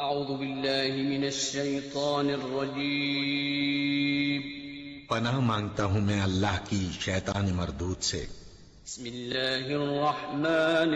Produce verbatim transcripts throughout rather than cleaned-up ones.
اعوذ باللہ من الشیطان الرجیم پناہ مانگتا ہوں میں اللہ کی شیطان مردود سے۔ بسم اللہ الرحمن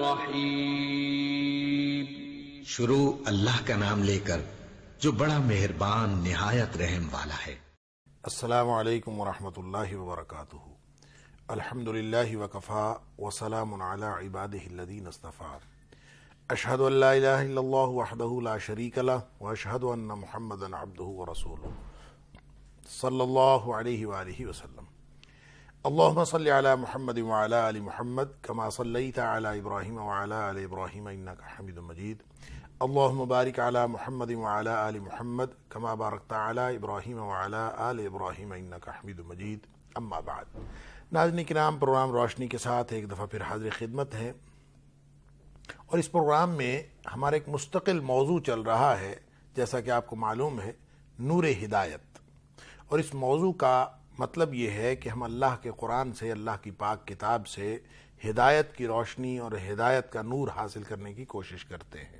الرحیم شروع اللہ کا نام لے کر جو بڑا مہربان نہایت رحم والا ہے۔ السلام علیکم ورحمۃ اللہ وبرکاتہ۔ الحمد للہ وکفا وسلام علی عبادہ الذین اصطفیٰ۔ اشہد ان لا الہ الا اللہ وحدہ لا شریک لہ واشہد ان محمدا عبدہ ورسولہ صلی اللہ علیہ وآلہ وسلم۔ اللہم صلی علی محمد وعلی آل محمد کما صلیت علی ابراہیم وعلی آل ابراہیم انکا حمید مجید۔ اللہم بارک علی محمد وعلی آل محمد کما بارکت علی ابراہیم وعلی آل ابراہیم انکا حمید مجید، اما بعد۔ ناظرین کرام، پروگرام روشنی کے ساتھ ایک دفعہ پھر حاضر خدمت ہے، اور اس پروگرام میں ہمارا ایک مستقل موضوع چل رہا ہے، جیسا کہ آپ کو معلوم ہے، نور-e-ہدایت۔ اور اس موضوع کا مطلب یہ ہے کہ ہم اللہ کے قرآن سے، اللہ کی پاک کتاب سے ہدایت کی روشنی اور ہدایت کا نور حاصل کرنے کی کوشش کرتے ہیں۔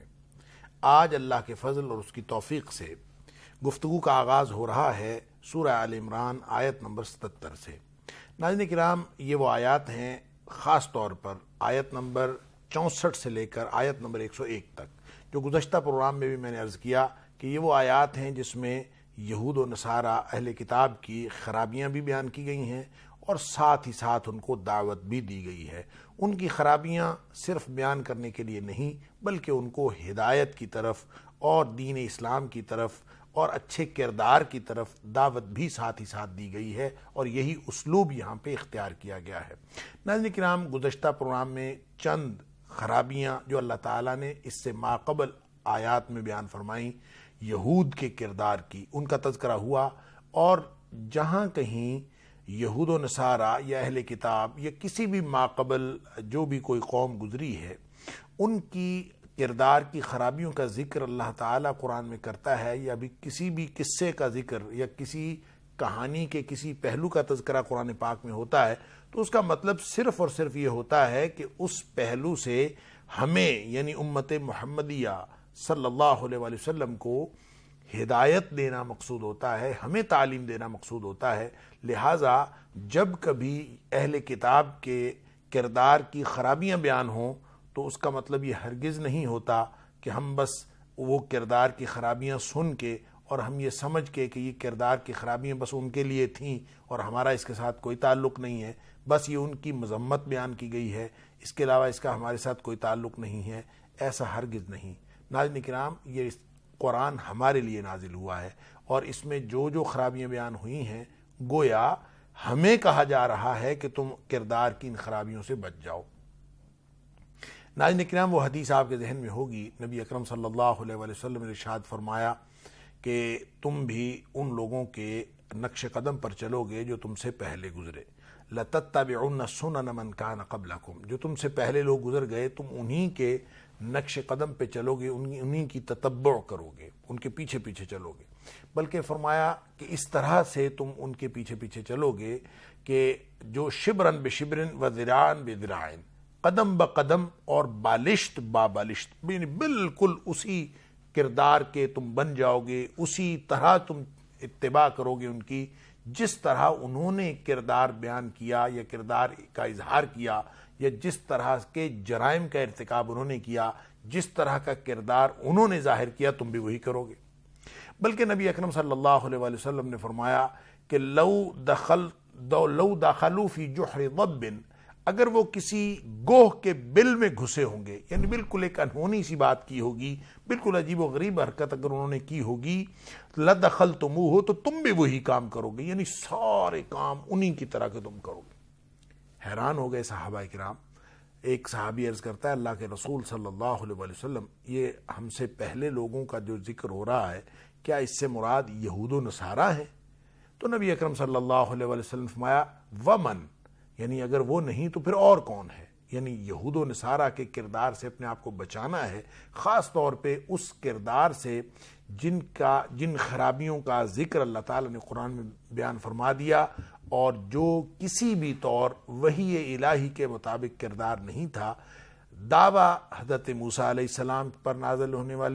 آج اللہ کے فضل اور اس کی توفیق سے گفتگو کا آغاز ہو رہا ہے سورہ ال عمران آیت نمبر ستتر سے۔ ناظرین کرام، یہ وہ آیات ہیں، خاص طور پر آیت نمبر چونسٹھ سے لے کر آیت نمبر ایک سو ایک تک، جو گزشتہ پروگرام میں بھی میں نے عرض کیا کہ یہ وہ آیات ہیں جس میں یہود و نصارہ اہل کتاب کی خرابیاں بھی بیان کی گئی ہیں، اور ساتھ ہی ساتھ ان کو دعوت بھی دی گئی ہے۔ ان کی خرابیاں صرف بیان کرنے کے لیے نہیں، بلکہ ان کو ہدایت کی طرف اور دین اسلام کی طرف اور اچھے کردار کی طرف دعوت بھی ساتھ ہی ساتھ دی گئی ہے، اور یہی اسلوب یہاں پہ اختیار کیا گیا ہے۔ ناظرین کرام، گزشتہ پروگرام میں چند خرابیاں جو اللہ تعالیٰ نے اس سے ماقبل آیات میں بیان فرمائیں، یہود کے کردار کی، ان کا تذکرہ ہوا، اور جہاں کہیں یہود و نصارہ یا اہل کتاب یا کسی بھی ماقبل جو بھی کوئی قوم گزری ہے، ان کی کردار کی خرابیوں کا ذکر اللہ تعالیٰ قرآن میں کرتا ہے، یا بھی کسی بھی قصے کا ذکر یا کسی کہانی کے کسی پہلو کا تذکرہ قرآن پاک میں ہوتا ہے، تو اس کا مطلب صرف اور صرف یہ ہوتا ہے کہ اس پہلو سے ہمیں یعنی امت محمدیہ صلی اللہ علیہ وآلہ وسلم کو ہدایت دینا مقصود ہوتا ہے، ہمیں تعلیم دینا مقصود ہوتا ہے۔ لہٰذا جب کبھی اہل کتاب کے کردار کی خرابیاں بیان ہوں تو اس کا مطلب یہ ہرگز نہیں ہوتا کہ ہم بس وہ کردار کی خرابیاں سن کے اور ہم یہ سمجھ کے کہ یہ کردار کی خرابیاں بس ان کے لیے تھیں اور ہمارا اس کے ساتھ کوئی تعلق نہیں ہے، بس یہ ان کی مذمت بیان کی گئی ہے، اس کے علاوہ اس کا ہمارے ساتھ کوئی تعلق نہیں ہے، ایسا ہرگز نہیں۔ ناظرین کرام، یہ قرآن ہمارے لیے نازل ہوا ہے، اور اس میں جو جو خرابیاں بیان ہوئی ہیں، گویا ہمیں کہا جا رہا ہے کہ تم کردار کی ان خرابیوں سے بچ جاؤ۔ ناظرین کرام، وہ حدیث آپ کے ذہن میں ہوگی، نبی اکرم صلی اللہ علیہ وآلہ وسلم نے ارشاد فرمایا کہ تم بھی ان لوگوں کے نقش قدم پر چلو گے جو تم سے پہلے گزرے۔ لَتَتَّبِعُنَّ سُنَنَ مَنْ كَانَ قَبْلَكُمْ، جو تم سے پہلے لوگ گزر گئے، تم انہی کے نقش قدم پہ چلو گے، انہی کی تتبع کرو گے، ان کے پیچھے پیچھے چلو گے۔ بلکہ فرمایا کہ اس طرح سے تم ان کے پیچھے پیچھے چلو گے کہ جو شبرن بشبرن و ذراعن بذراعن، قدم بقدم اور بالشت با بالشت، یعنی بالکل اسی کردار کے تم بن جاؤ گے، اسی طرح تم اتباع کرو گے ان کی، جس طرح انہوں نے کردار بیان کیا یا کردار کا اظہار کیا، یا جس طرح کے جرائم کا ارتکاب انہوں نے کیا، جس طرح کا کردار انہوں نے ظاہر کیا، تم بھی وہی کرو گے۔ بلکہ نبی اکرم صلی اللہ علیہ وآلہ وسلم نے فرمایا کہ لو دخل لو دخلوا فی جحر ضب، اگر وہ کسی گوہ کے بل میں گھسے ہوں گے، یعنی بالکل ایک انہونی سی بات کی ہوگی، بالکل عجیب و غریب حرکت اگر انہوں نے کی ہوگی، لَدَخَلْتُمُوهُ، تو تم بھی وہی کام کرو گے، یعنی سارے کام انہی کی طرح کے تم کرو گے۔ حیران ہو گئے صحابہ کرام۔ ایک صحابی عرض کرتا ہے، اللہ کے رسول صلی اللہ علیہ وآلہ وسلم، یہ ہم سے پہلے لوگوں کا جو ذکر ہو رہا ہے، کیا اس سے مراد یہود و نصارہ ہیں؟ تو نبی اکرم صلی اللہ علیہ وآلہ وسلم فرمایا ومن، یعنی اگر وہ نہیں تو پھر اور کون ہے؟ یعنی یہود و نصارہ کے کردار سے اپنے آپ کو بچانا ہے، خاص طور پہ اس کردار سے جن کا جن خرابیوں کا ذکر اللہ تعالیٰ نے قرآن میں بیان فرما دیا، اور جو کسی بھی طور وحی الہی کے مطابق کردار نہیں تھا۔ دعویٰ حضرت موسیٰ علیہ السلام پر نازل ہونے والی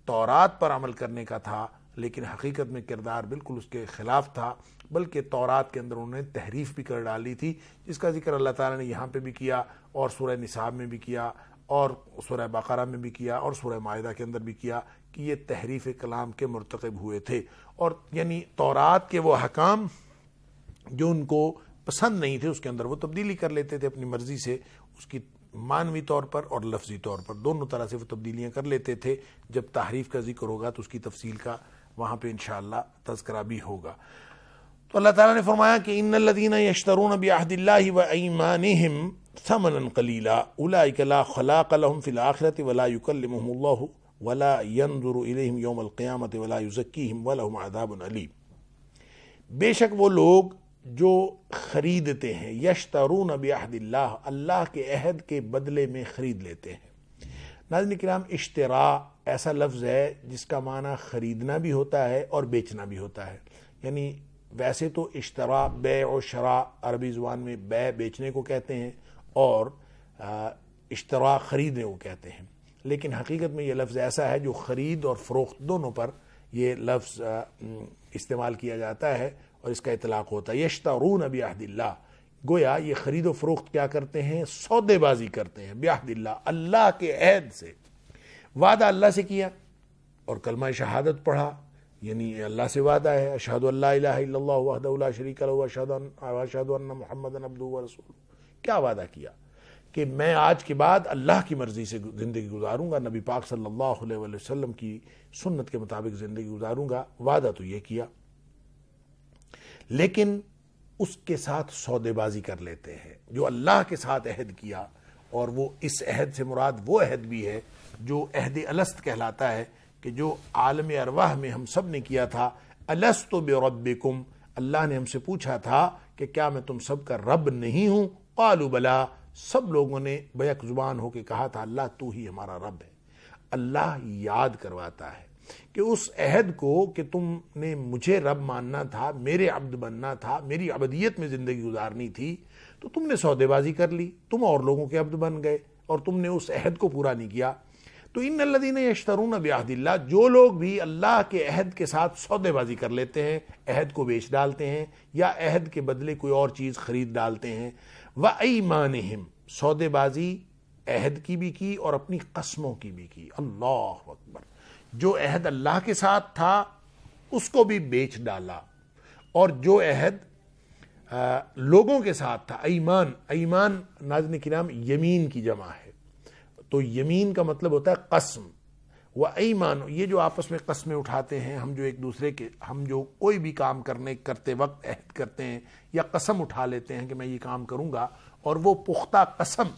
تورات پر عمل کرنے کا تھا، لیکن حقیقت میں کردار بالکل اس کے خلاف تھا، بلکہ تورات کے اندر انہوں نے تحریف بھی کر ڈالی تھی، جس کا ذکر اللہ تعالیٰ نے یہاں پہ بھی کیا اور سورہ نساء میں بھی کیا اور سورہ بقرہ میں بھی کیا اور سورہ مائدہ کے اندر بھی کیا کہ یہ تحریف کلام کے مرتکب ہوئے تھے. اور یعنی تورات کے وہ احکام جو ان کو پسند نہیں تھے اس کے اندر وہ تبدیلی کر لیتے تھے اپنی مرضی سے، اس کی معنوی طور پر اور لفظی طور پر دونوں طرح سے وہ تبدیلیاں کر لیتے تھے. جب تحریف کا ذکر ہوگا تو اس کی تفصیل کا وہاں پہ انشاءاللہ تذکرہ بھی ہوگا. تو اللہ تعالیٰ نے فرمایا کہ ان الذین یشترون بعہد اللہ وایمانہم ثمنا قلیلا اولئک لا خلاق لهم فی الآخرۃ ولا یکلمهم اللہ ولا ینظر الیہم یوم القیامۃ ولا یزکیہم ولہم عذاب علیم. بے شک وہ لوگ جو خریدتے ہیں، یشترون بعہد اللہ، اللہ کے عہد کے بدلے میں خرید لیتے ہیں. ناظرین کرام، اشترا ایسا لفظ ہے جس کا معنی خریدنا بھی ہوتا ہے اور بیچنا بھی ہوتا ہے. یعنی ویسے تو اشترا بیع و شراء عربی زبان میں بیع بیچنے کو کہتے ہیں اور اشترا خریدنے کو کہتے ہیں، لیکن حقیقت میں یہ لفظ ایسا ہے جو خرید اور فروخت دونوں پر یہ لفظ استعمال کیا جاتا ہے اور اس کا اطلاق ہوتا ہے. یشترون بعہد اللہ، گویا یہ خرید و فروخت کیا کرتے ہیں؟ سودے بازی کرتے ہیں. بعہد اللہ، اللہ کے عہد سے، وعدہ اللہ سے کیا اور کلمہ شہادت پڑھا، یعنی اللہ سے وعدہ ہے اشہد ان لا الہ الا اللہ وحدہ لا شریک لہ واشہد ان محمدا عبدہ ورسولہ. کیا وعدہ کیا کہ میں آج کے بعد اللہ کی مرضی سے زندگی گزاروں گا، نبی پاک صلی اللہ علیہ وسلم کی سنت کے مطابق زندگی گزاروں گا. وعدہ تو یہ کیا، لیکن اس کے ساتھ سودے بازی کر لیتے ہیں. جو اللہ کے ساتھ عہد کیا، اور وہ اس عہد سے مراد وہ عہد بھی ہے جو عہد الست کہلاتا ہے، کہ جو عالم ارواح میں ہم سب نے کیا تھا. الست بربکم، اللہ نے ہم سے پوچھا تھا کہ کیا میں تم سب کا رب نہیں ہوں؟ قالوا بلا، سب لوگوں نے بیک زبان ہو کے کہا تھا اللہ تو ہی ہمارا رب ہے. اللہ یاد کرواتا ہے کہ اس عہد کو کہ تم نے مجھے رب ماننا تھا، میرے عبد بننا تھا، میری عبدیت میں زندگی گزارنی تھی، تو تم نے سودے بازی کر لی، تم اور لوگوں کے عبد بن گئے اور تم نے اس عہد کو پورا نہیں کیا. تو ان الذین یشترون بعہد اللہ، جو لوگ بھی اللہ کے عہد کے ساتھ سودے بازی کر لیتے ہیں، عہد کو بیچ ڈالتے ہیں یا عہد کے بدلے کوئی اور چیز خرید ڈالتے ہیں. وایمانہم، سودے بازی عہد کی بھی کی اور اپنی قسموں کی بھی کی. اللہ اکبر، جو عہد اللہ کے ساتھ تھا اس کو بھی بیچ ڈالا، اور جو عہد آ, لوگوں کے ساتھ تھا. ایمان، ایمان ناظرین کرام یمین کی جمع ہے، تو یمین کا مطلب ہوتا ہے قسم. و ایمان، یہ جو آپس میں قسمیں اٹھاتے ہیں ہم، جو ایک دوسرے کے ہم جو کوئی بھی کام کرنے کرتے وقت عہد کرتے ہیں یا قسم اٹھا لیتے ہیں کہ میں یہ کام کروں گا، اور وہ پختہ قسم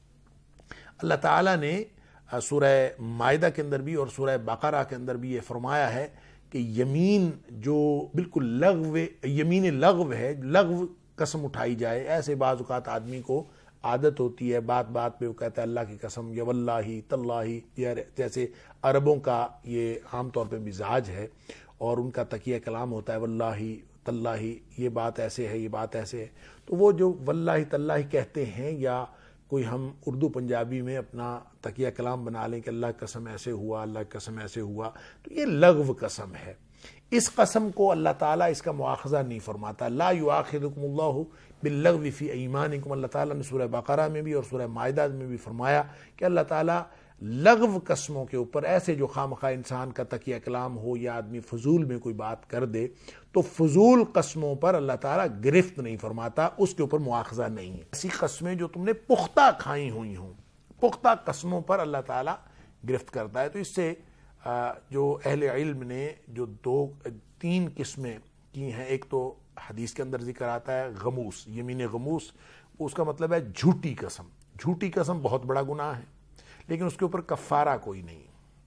اللہ تعالیٰ نے سورہ مائدہ کے اندر بھی اور سورہ بقرہ کے اندر بھی یہ فرمایا ہے کہ یمین جو بالکل لغو، یمین لغو ہے، لغو قسم اٹھائی جائے. ایسے بعض اوقات آدمی کو عادت ہوتی ہے بات بات پہ وہ کہتا ہے اللہ کی قسم یا واللہ تاللہ، جیسے عربوں کا یہ عام طور پہ مزاج ہے اور ان کا تکیہ کلام ہوتا ہے واللہ تاللہ، یہ بات ایسے ہے، یہ بات ایسے ہے. تو وہ جو واللہ تاللہ کہتے ہیں، یا کوئی ہم اردو پنجابی میں اپنا تکیہ کلام بنا لیں کہ اللہ کی قسم ایسے ہوا، اللہ کی قسم ایسے ہوا، تو یہ لغو قسم ہے. اس قسم کو اللہ تعالیٰ اس کا مواخذہ نہیں فرماتا. لا یؤاخذکم اللہ باللغو فی ایمانکم، اللہ تعالیٰ نے سورہ بقرہ میں بھی اور سورہ مائدہ میں بھی فرمایا کہ اللہ تعالیٰ لغو قسموں کے اوپر، ایسے جو خواہ انسان کا تکیہ کلام ہو یا آدمی فضول میں کوئی بات کر دے، تو فضول قسموں پر اللہ تعالیٰ گرفت نہیں فرماتا، اس کے اوپر مواخذہ نہیں ہے. ایسی قسمیں جو تم نے پختہ کھائی ہوئی ہوں، پختہ قسموں پر اللہ تعالیٰ گرفت کرتا ہے. تو اس سے جو اہل علم نے جو دو تین قسمیں کی ہیں، ایک تو حدیث کے اندر ذکر آتا ہے غموس، یمین غموس، اس کا مطلب ہے جھوٹی قسم. جھوٹی قسم بہت بڑا گناہ ہے، لیکن اس کے اوپر کفارہ کوئی نہیں.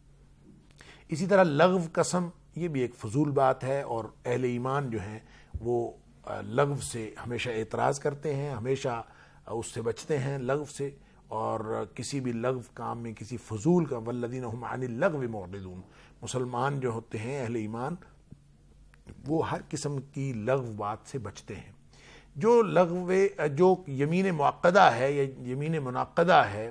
اسی طرح لغو قسم، یہ بھی ایک فضول بات ہے، اور اہل ایمان جو ہیں وہ لغو سے ہمیشہ اعتراض کرتے ہیں، ہمیشہ اس سے بچتے ہیں لغو سے، اور کسی بھی لغو کام میں، کسی فضول کا والذین هم عن اللغو معرضون. مسلمان جو ہوتے ہیں اہل ایمان، وہ ہر قسم کی لغو بات سے بچتے ہیں. جو لغو، جو یمین معقدہ ہے یا یمین منعقدہ ہے،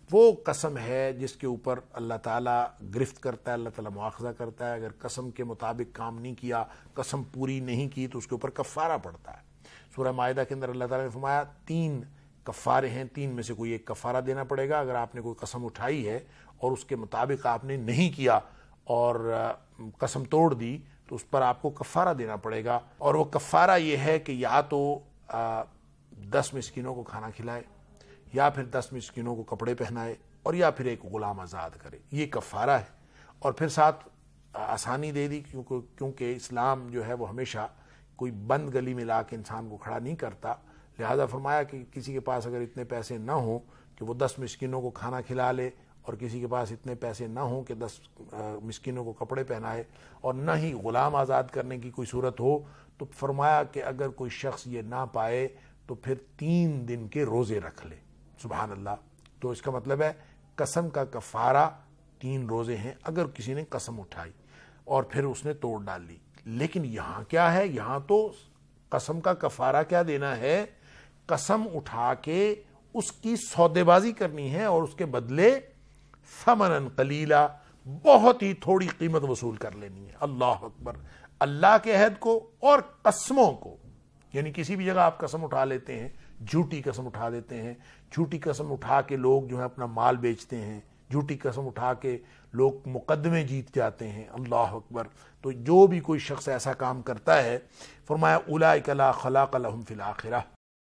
وہ قسم ہے جس کے اوپر اللہ تعالیٰ گرفت کرتا ہے، اللہ تعالیٰ مواخذہ کرتا ہے. اگر قسم کے مطابق کام نہیں کیا، قسم پوری نہیں کی تو اس کے اوپر کفارہ پڑتا ہے. سورہ مائدہ کے اندر اللہ تعالیٰ نے فرمایا تین کفارے ہیں، تین میں سے کوئی ایک کفارہ دینا پڑے گا. اگر آپ نے کوئی قسم اٹھائی ہے اور اس کے مطابق آپ نے نہیں کیا اور قسم توڑ دی تو اس پر آپ کو کفارہ دینا پڑے گا. اور وہ کفارہ یہ ہے کہ یا تو دس مسکینوں کو کھانا کھلائے، یا پھر دس مسکینوں کو کپڑے پہنائے، اور یا پھر ایک غلام آزاد کرے. یہ کفارہ ہے. اور پھر ساتھ آسانی دے دی، کیونکہ کیونکہ اسلام جو ہے وہ ہمیشہ کوئی بند گلی میں لا کے انسان کو کھڑا نہیں کرتا. لہذا فرمایا کہ کسی کے پاس اگر اتنے پیسے نہ ہوں کہ وہ دس مسکینوں کو کھانا کھلا لے، اور کسی کے پاس اتنے پیسے نہ ہوں کہ دس مسکینوں کو کپڑے پہنائے، اور نہ ہی غلام آزاد کرنے کی کوئی صورت ہو، تو فرمایا کہ اگر کوئی شخص یہ نہ پائے تو پھر تین دن کے روزے رکھ لے. سبحان اللہ. تو اس کا مطلب ہے قسم کا کفارہ تین روزے ہیں اگر کسی نے قسم اٹھائی اور پھر اس نے توڑ ڈال لی. لیکن یہاں کیا ہے؟ یہاں تو قسم کا کفارہ کیا دینا ہے؟ قسم اٹھا کے اس کی سودے بازی کرنی ہے اور اس کے بدلے ثمناً قلیلا، بہت ہی تھوڑی قیمت وصول کر لینی ہے. اللہ اکبر. اللہ کے عہد کو اور قسموں کو، یعنی کسی بھی جگہ آپ قسم اٹھا لیتے ہیں، جھوٹی قسم اٹھا دیتے ہیں، جھوٹی قسم اٹھا کے لوگ جو ہے اپنا مال بیچتے ہیں، جھوٹی قسم اٹھا کے لوگ مقدمے جیت جاتے ہیں. اللہ اکبر. تو جو بھی کوئی شخص ایسا کام کرتا ہے، فرمایا اولئک لا خلاق لهم فی الآخرہ،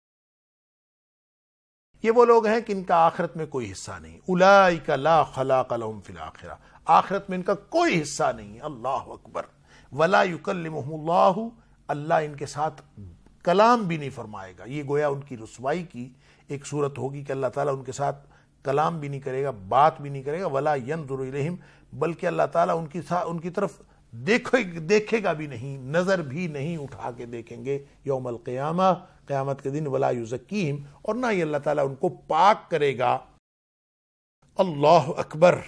یہ وہ لوگ ہیں کہ ان کا آخرت میں کوئی حصہ نہیں. اولئک لا خلاق لهم فی الآخرہ، آخرت میں ان کا کوئی حصہ نہیں. اللہ اکبر. ولا یکلمہم اللہ، اللہ ان کے ساتھ کلام بھی نہیں فرمائے گا. یہ گویا ان کی رسوائی کی ایک صورت ہوگی کہ اللہ تعالیٰ ان کے ساتھ کلام بھی نہیں کرے گا، بات بھی نہیں کرے گا. ولا ینظر الیہم، بلکہ اللہ تعالیٰ ان کی ان کی طرف دیکھے دیکھے گا بھی نہیں، نظر بھی نہیں اٹھا کے دیکھیں گے یوم القیامہ، قیامت کے دن. ولا یزکیہم، اور نہ ہی اللہ تعالیٰ ان کو پاک کرے گا. اللہ اکبر.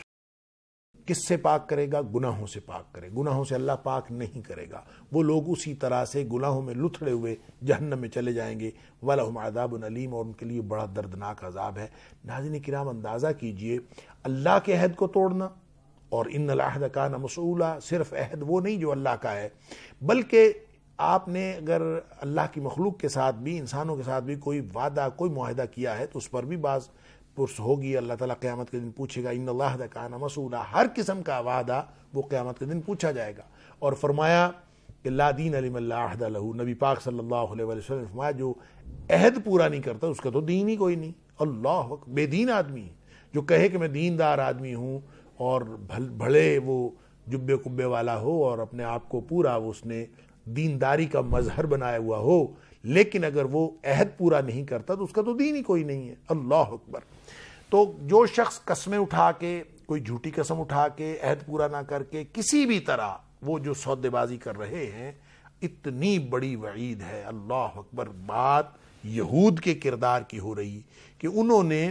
کس سے پاک کرے گا؟ گناہوں سے پاک کرے. گناہوں سے اللہ پاک نہیں کرے گا. وہ لوگ اسی طرح سے گناہوں میں لتھڑے ہوئے جہنم میں چلے جائیں گے. وَلَهُمْ عَذَابٌ عَلِيمٌ، اور ان کے لیے بڑا دردناک عذاب ہے. ناظرین کرام، اندازہ کیجئے اللہ کے عہد کو توڑنا. اور ان العہد کان مسئولا، صرف عہد وہ نہیں جو اللہ کا ہے، بلکہ آپ نے اگر اللہ کی مخلوق کے ساتھ بھی، انسانوں کے ساتھ بھی کوئی وعدہ، کوئی معاہدہ کیا ہے تو اس پر بھی بعض پرس ہوگی. اللہ تعالیٰ قیامت کے دن پوچھے گا. ان اللہ کان مسئولا، ہر قسم کا وعدہ وہ قیامت کے دن پوچھا جائے گا. اور فرمایا کہ لا دین لمن لا عہد لہ، نبی پاک صلی اللہ علیہ وسلم نے فرمایا جو عہد پورا نہیں کرتا اس کا تو دین ہی کوئی نہیں. اللہ اکبر. بے دین آدمی ہے جو کہے کہ میں دیندار آدمی ہوں، اور بھلے وہ جبے کبے والا ہو اور اپنے آپ کو پورا اس نے دینداری کا مظہر بنایا ہوا ہو، لیکن اگر وہ عہد پورا نہیں کرتا تو اس کا تو دین ہی کوئی نہیں ہے. اللہ اکبر. تو جو شخص قسمیں اٹھا کے، کوئی جھوٹی قسم اٹھا کے، عہد پورا نہ کر کے کسی بھی طرح وہ جو سودے بازی کر رہے ہیں، اتنی بڑی وعید ہے. اللہ اکبر. بات یہود کے کردار کی ہو رہی کہ انہوں نے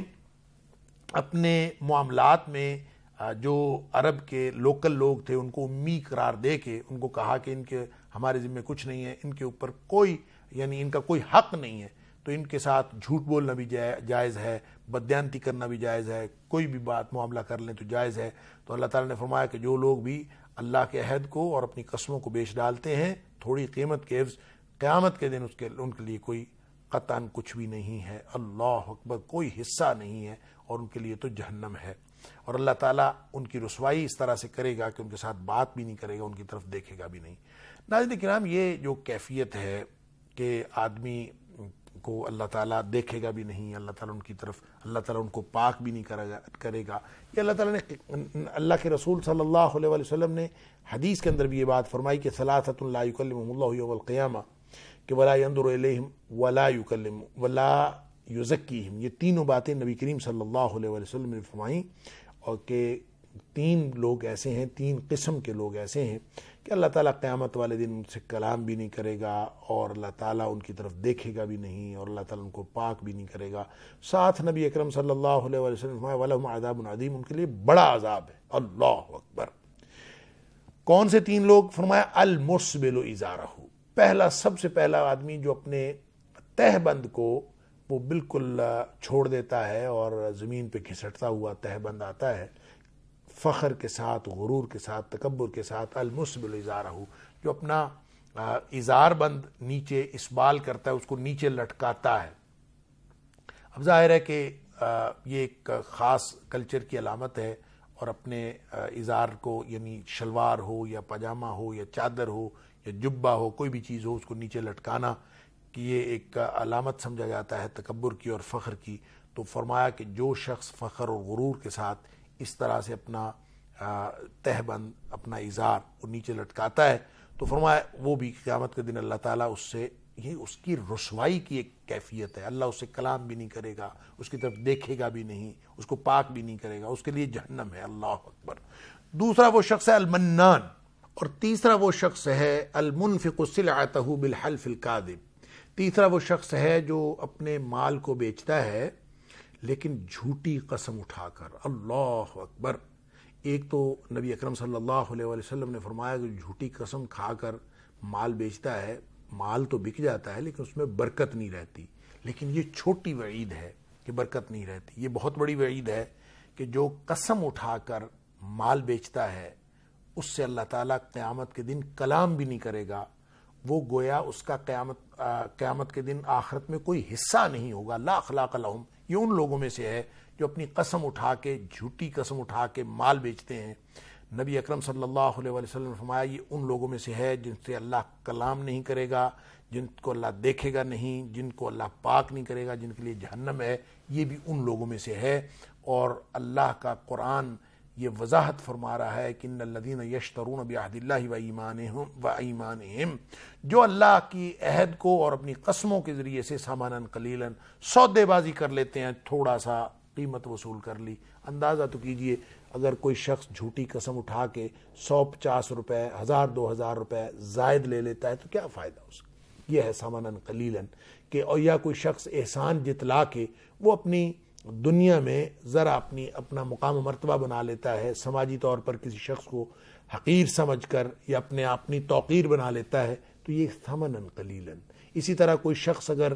اپنے معاملات میں جو عرب کے لوکل لوگ تھے ان کو امی قرار دے کے ان کو کہا کہ ان کے ہمارے ذمہ کچھ نہیں ہے، ان کے اوپر کوئی یعنی ان کا کوئی حق نہیں ہے، تو ان کے ساتھ جھوٹ بولنا بھی جائز ہے، بددیانتی کرنا بھی جائز ہے، کوئی بھی بات معاملہ کر لیں تو جائز ہے. تو اللہ تعالیٰ نے فرمایا کہ جو لوگ بھی اللہ کے عہد کو اور اپنی قسموں کو بیچ ڈالتے ہیں تھوڑی قیمت کے عوض، قیامت کے دن اس کے ان کے لیے کوئی قطعاً کچھ بھی نہیں ہے. اللہ اکبر. کوئی حصہ نہیں ہے اور ان کے لیے تو جہنم ہے. اور اللہ تعالیٰ ان کی رسوائی اس طرح سے کرے گا کہ ان کے ساتھ بات بھی نہیں کرے گا، ان کی طرف دیکھے گا بھی نہیں. ناظرین کرام، یہ جو کیفیت ہے کہ آدمی کو اللہ تعالیٰ دیکھے گا بھی نہیں، اللہ تعالیٰ ان کی طرف اللہ تعالیٰ ان کو پاک بھی نہیں کرے گا. یہ اللہ تعالیٰ نے، اللہ کے رسول صلی اللہ علیہ وسلم نے حدیث کے اندر بھی یہ بات فرمائی کہ ثلاثۃ لا یکلمہم اللہ یوم القیامہ، کہ ولا ینظر الیہم ولا یکلم ولا یزکیہم. یہ تینوں باتیں نبی کریم صلی اللہ علیہ وسلم نے فرمائیں، اور کہ تین لوگ ایسے ہیں، تین قسم کے لوگ ایسے ہیں کہ اللہ تعالیٰ قیامت والے دن ان سے کلام بھی نہیں کرے گا، اور اللہ تعالیٰ ان کی طرف دیکھے گا بھی نہیں، اور اللہ تعالیٰ ان کو پاک بھی نہیں کرے گا. ساتھ نبی اکرم صلی اللہ علیہ وسلم نے فرمایا وَلَهُمْ عَذَابٌ عَظِيمٌ، ان کے لیے بڑا عذاب ہے. اللہ اکبر. کون سے تین لوگ؟ فرمایا المسبل ازارہ، پہلا، سب سے پہلا آدمی جو اپنے تہ بند کو وہ بالکل چھوڑ دیتا ہے اور زمین پہ گھسٹتا ہوا تہ بند آتا ہے، فخر کے ساتھ، غرور کے ساتھ، تکبر کے ساتھ، المسبل ازارہ، جو اپنا ازار بند نیچے اسبال کرتا ہے، اس کو نیچے لٹکاتا ہے۔ اب ظاہر ہے کہ یہ ایک خاص کلچر کی علامت ہے، اور اپنے ازار کو، یعنی شلوار ہو یا پاجامہ ہو یا چادر ہو یا جبہ ہو، کوئی بھی چیز ہو، اس کو نیچے لٹکانا، کہ یہ ایک علامت سمجھا جاتا ہے تکبر کی اور فخر کی۔ تو فرمایا کہ جو شخص فخر اور غرور کے ساتھ اس طرح سے اپنا تہ بند، اپنا ازار وہ نیچے لٹکاتا ہے، تو فرمایا وہ بھی قیامت کے دن اللہ تعالیٰ اس سے، یہ اس کی رسوائی کی ایک کیفیت ہے، اللہ اس سے کلام بھی نہیں کرے گا، اس کی طرف دیکھے گا بھی نہیں، اس کو پاک بھی نہیں کرے گا، اس کے لیے جہنم ہے۔ اللہ اکبر۔ دوسرا وہ شخص ہے المنان، اور تیسرا وہ شخص ہے المنفق سلعتہ بالحلف الکاذب۔ تیسرا وہ شخص ہے جو اپنے مال کو بیچتا ہے لیکن جھوٹی قسم اٹھا کر۔ اللہ اکبر۔ ایک تو نبی اکرم صلی اللہ علیہ وآلہ وسلم نے فرمایا کہ جھوٹی قسم کھا کر مال بیچتا ہے، مال تو بک جاتا ہے لیکن اس میں برکت نہیں رہتی۔ لیکن یہ چھوٹی وعید ہے کہ برکت نہیں رہتی، یہ بہت بڑی وعید ہے کہ جو قسم اٹھا کر مال بیچتا ہے اس سے اللہ تعالیٰ قیامت کے دن کلام بھی نہیں کرے گا، وہ گویا اس کا قیامت قیامت کے دن آخرت میں کوئی حصہ نہیں ہوگا۔ لا اخلاق لہم، یہ ان لوگوں میں سے ہے جو اپنی قسم اٹھا کے، جھوٹی قسم اٹھا کے مال بیچتے ہیں۔ نبی اکرم صلی اللہ علیہ وسلم نے فرمایا یہ ان لوگوں میں سے ہے جن سے اللہ کلام نہیں کرے گا، جن کو اللہ دیکھے گا نہیں، جن کو اللہ پاک نہیں کرے گا، جن کے لیے جہنم ہے، یہ بھی ان لوگوں میں سے ہے۔ اور اللہ کا قرآن یہ وضاحت فرما رہا ہے کہ ان الذین یشترون بعہد اللہ وایمانہم وایمانہم، جو اللہ کی عہد کو اور اپنی قسموں کے ذریعے سے سامانا قلیلا، سودے بازی کر لیتے ہیں، تھوڑا سا قیمت وصول کر لی۔ اندازہ تو کیجئے اگر کوئی شخص جھوٹی قسم اٹھا کے سو پچاس روپے، ہزار دو ہزار روپے زائد لے لیتا ہے تو کیا فائدہ اس کا؟ یہ ہے سامانا قلیلا، کہ اور یا کوئی شخص احسان جتلا کے وہ اپنی دنیا میں ذرا اپنی اپنا مقام و مرتبہ بنا لیتا ہے، سماجی طور پر کسی شخص کو حقیر سمجھ کر یا اپنے اپنی توقیر بنا لیتا ہے، تو یہ ثمنا قلیلا۔ اسی طرح کوئی شخص اگر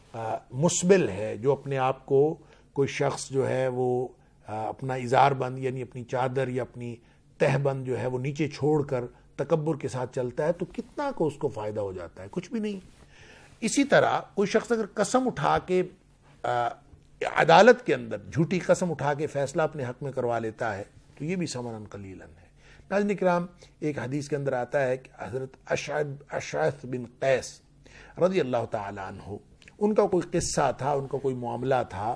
مسبل ہے، جو اپنے آپ کو، کوئی شخص جو ہے وہ اپنا ازار بند، یعنی اپنی چادر یا اپنی تہ بند جو ہے وہ نیچے چھوڑ کر تکبر کے ساتھ چلتا ہے، تو کتنا کو اس کو فائدہ ہو جاتا ہے؟ کچھ بھی نہیں۔ اسی طرح کوئی شخص اگر قسم اٹھا کے عدالت کے اندر جھوٹی قسم اٹھا کے فیصلہ اپنے حق میں کروا لیتا ہے تو یہ بھی ثمنا قلیلا ہے۔ ناظرین کرام، ایک حدیث کے اندر آتا ہے کہ حضرت اشعث بن قیس رضی اللہ تعالی عنہ، ان کا کوئی قصہ تھا، ان کا کوئی معاملہ تھا،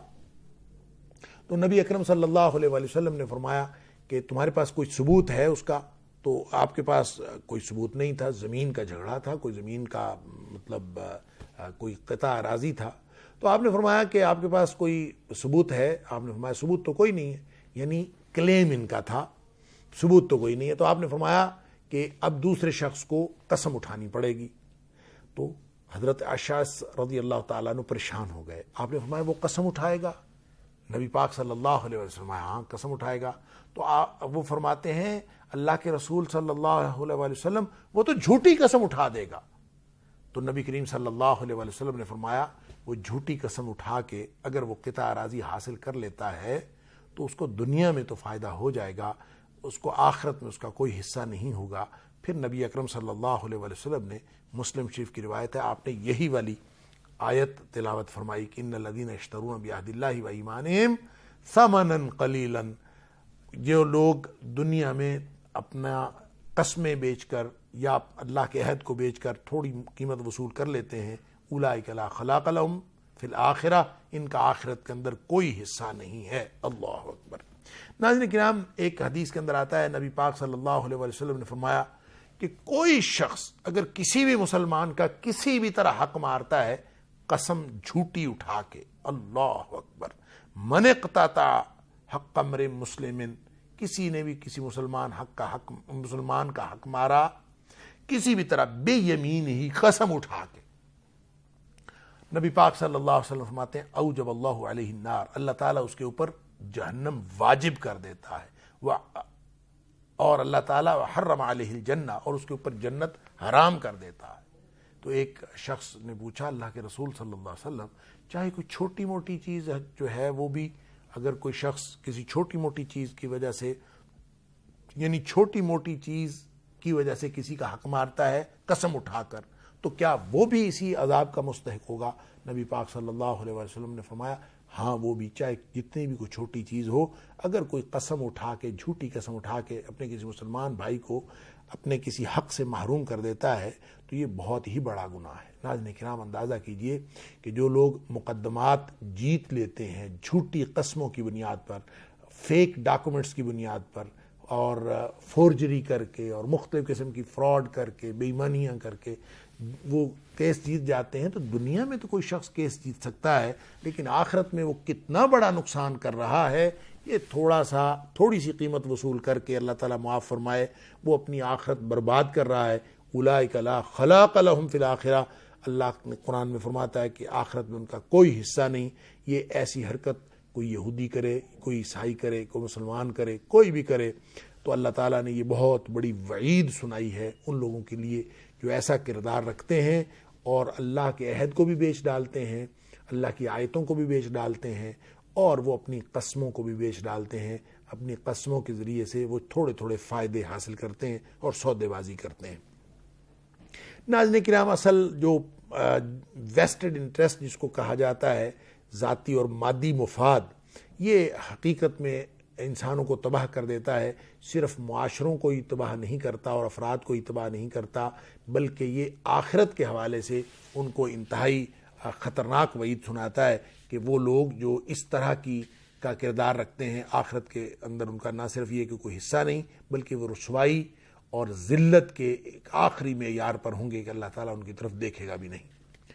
تو نبی اکرم صلی اللہ علیہ وآلہ وسلم نے فرمایا کہ تمہارے پاس کوئی ثبوت ہے اس کا؟ تو آپ کے پاس کوئی ثبوت نہیں تھا، زمین کا جھگڑا تھا، کوئی زمین کا مطلب کوئی قطع اراضی تھا۔ تو آپ نے فرمایا کہ آپ کے پاس کوئی ثبوت ہے؟ آپ نے فرمایا ثبوت تو کوئی نہیں ہے، یعنی کلیم ان کا تھا، ثبوت تو کوئی نہیں ہے۔ تو آپ نے فرمایا کہ اب دوسرے شخص کو قسم اٹھانی پڑے گی۔ تو حضرت اشعث رضی اللہ تعالیٰ عنہ پریشان ہو گئے۔ آپ نے فرمایا وہ قسم اٹھائے گا؟ نبی پاک صلی اللہ علیہ وسلم ہاں قسم اٹھائے گا۔ تو وہ فرماتے ہیں اللہ کے رسول صلی اللہ علیہ وسلم وہ تو جھوٹی قسم اٹھا دے گا۔ تو نبی کریم صلی اللہ علیہ وسلم نے فرمایا وہ جھوٹی قسم اٹھا کے اگر وہ قطع اراضی حاصل کر لیتا ہے تو اس کو دنیا میں تو فائدہ ہو جائے گا، اس کو آخرت میں اس کا کوئی حصہ نہیں ہوگا۔ پھر نبی اکرم صلی اللہ علیہ وسلم نے، مسلم شریف کی روایت ہے، آپ نے یہی والی آیت تلاوت فرمائی کہ ان الذین یشترون بعہد اللہ وایمانہم ثمنا قلیلا، جو لوگ دنیا میں اپنا قسمیں بیچ کر یا اللہ کے عہد کو بیچ کر تھوڑی قیمت وصول کر لیتے ہیں، اولئک لا خلاق لہم فی الآخرہ، ان کا آخرت کے اندر کوئی حصہ نہیں ہے۔ اللہ اکبر۔ ناظرین کرام، ایک حدیث کے اندر آتا ہے نبی پاک صلی اللہ علیہ وسلم نے فرمایا کہ کوئی شخص اگر کسی بھی مسلمان کا کسی بھی طرح حق مارتا ہے قسم جھوٹی اٹھا کے، اللہ اکبر، من اقتطع حق امرئ مسلم، کسی نے بھی کسی مسلمان حق کا حق مسلمان کا حق مارا کسی بھی طرح بے یمین ہی، قسم اٹھا کے، نبی پاک صلی اللہ علیہ وسلم فرماتے ہیں اوجب اللہ علیہ النار، اللہ تعالیٰ اس کے اوپر جہنم واجب کر دیتا ہے، اور اللہ تعالیٰ حرم علیہ الجنہ، اور اس کے اوپر جنت حرام کر دیتا ہے۔ تو ایک شخص نے پوچھا اللہ کے رسول صلی اللہ علیہ وسلم چاہے کوئی چھوٹی موٹی چیز جو ہے وہ بھی اگر کوئی شخص کسی چھوٹی موٹی چیز کی وجہ سے یعنی چھوٹی موٹی چیز کی وجہ سے کسی کا حق مارتا ہے قسم اٹھا کر تو کیا وہ بھی اسی عذاب کا مستحق ہوگا؟ نبی پاک صلی اللہ علیہ وسلم نے فرمایا ہاں وہ بھی، چاہے جتنی بھی کوئی چھوٹی چیز ہو، اگر کوئی قسم اٹھا کے جھوٹی قسم اٹھا کے اپنے کسی مسلمان بھائی کو اپنے کسی حق سے محروم کر دیتا ہے تو یہ بہت ہی بڑا گناہ ہے۔ ناظرین کرام اندازہ کیجئے کہ جو لوگ مقدمات جیت لیتے ہیں جھوٹی قسموں کی بنیاد پر، فیک ڈاکومنٹس کی بنیاد پر اور فورجری کر کے اور مختلف قسم کی فراڈ کر کے بے ایمانیاں کر کے وہ کیس جیت جاتے ہیں، تو دنیا میں تو کوئی شخص کیس جیت سکتا ہے لیکن آخرت میں وہ کتنا بڑا نقصان کر رہا ہے یہ تھوڑا سا تھوڑی سی قیمت وصول کر کے اللہ تعالیٰ معاف فرمائے وہ اپنی آخرت برباد کر رہا ہے۔ اولئک لا خلاق لهم فی الآخرہ، اللہ نے قرآن میں فرماتا ہے کہ آخرت میں ان کا کوئی حصہ نہیں۔ یہ ایسی حرکت کوئی یہودی کرے، کوئی عیسائی کرے، کوئی مسلمان کرے، کوئی بھی کرے تو اللہ تعالیٰ نے یہ بہت بڑی وعید سنائی ہے ان لوگوں کے لیے جو ایسا کردار رکھتے ہیں اور اللہ کے عہد کو بھی بیچ ڈالتے ہیں، اللہ کی آیتوں کو بھی بیچ ڈالتے ہیں اور وہ اپنی قسموں کو بھی بیچ ڈالتے ہیں۔ اپنی قسموں کے ذریعے سے وہ تھوڑے تھوڑے فائدے حاصل کرتے ہیں اور سودے بازی کرتے ہیں۔ ناظرین کرام، اصل جو ویسٹڈ انٹرسٹ جس کو کہا جاتا ہے، ذاتی اور مادی مفاد، یہ حقیقت میں انسانوں کو تباہ کر دیتا ہے۔ صرف معاشروں کو ہی تباہ نہیں کرتا اور افراد کو ہی تباہ نہیں کرتا بلکہ یہ آخرت کے حوالے سے ان کو انتہائی خطرناک وعید سناتا ہے کہ وہ لوگ جو اس طرح کی کا کردار رکھتے ہیں آخرت کے اندر ان کا نہ صرف یہ کہ کوئی حصہ نہیں بلکہ وہ رسوائی اور ذلت کے ایک آخری معیار پر ہوں گے کہ اللہ تعالیٰ ان کی طرف دیکھے گا بھی نہیں۔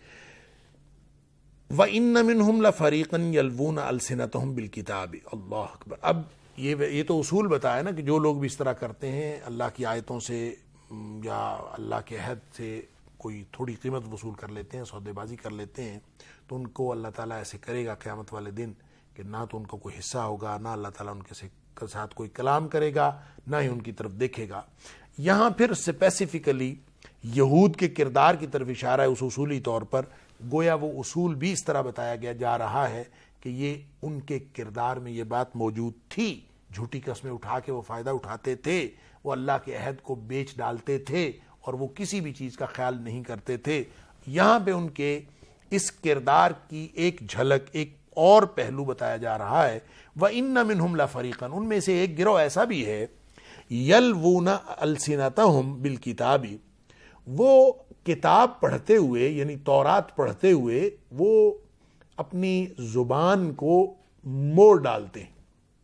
وَإِنَّ مِنْهُمْ لَفَرِيقًا يَلْوُونَ أَلْسِنَتَهُمْ بِالْكِتَابِ۔ اللہ اکبر۔ اب یہ یہ تو اصول بتایا نا کہ جو لوگ بھی اس طرح کرتے ہیں اللہ کی آیتوں سے یا اللہ کے عہد سے کوئی تھوڑی قیمت وصول کر لیتے ہیں، سودے بازی کر لیتے ہیں، تو ان کو اللہ تعالیٰ ایسے کرے گا قیامت والے دن کہ نہ تو ان کو کوئی حصہ ہوگا، نہ اللہ تعالیٰ ان کے ساتھ کوئی کلام کرے گا، نہ ہی ان کی طرف دیکھے گا۔ یہاں پھر اسپیسیفکلی یہود کے کردار کی طرف اشارہ ہے اس اصولی طور پر، گویا وہ اصول بھی اس طرح بتایا گیا جا رہا ہے کہ یہ ان کے کردار میں یہ بات موجود تھی، جھوٹی قسمیں اٹھا کے وہ فائدہ اٹھاتے تھے، وہ اللہ کے عہد کو بیچ ڈالتے تھے اور وہ کسی بھی چیز کا خیال نہیں کرتے تھے۔ یہاں پہ ان کے اس کردار کی ایک جھلک، ایک اور پہلو بتایا جا رہا ہے۔ وَإِنَّ مِنْهُمْ لَفَرِيقًا، ان میں سے ایک گروہ ایسا بھی ہے يَلْوُونَ أَلْسِنَتَهُمْ بِالْكِتَابِ، وہ کتاب پڑھتے ہوئے یعنی تورات پڑھتے ہوئے وہ اپنی زبان کو موڑ ڈالتے ہیں۔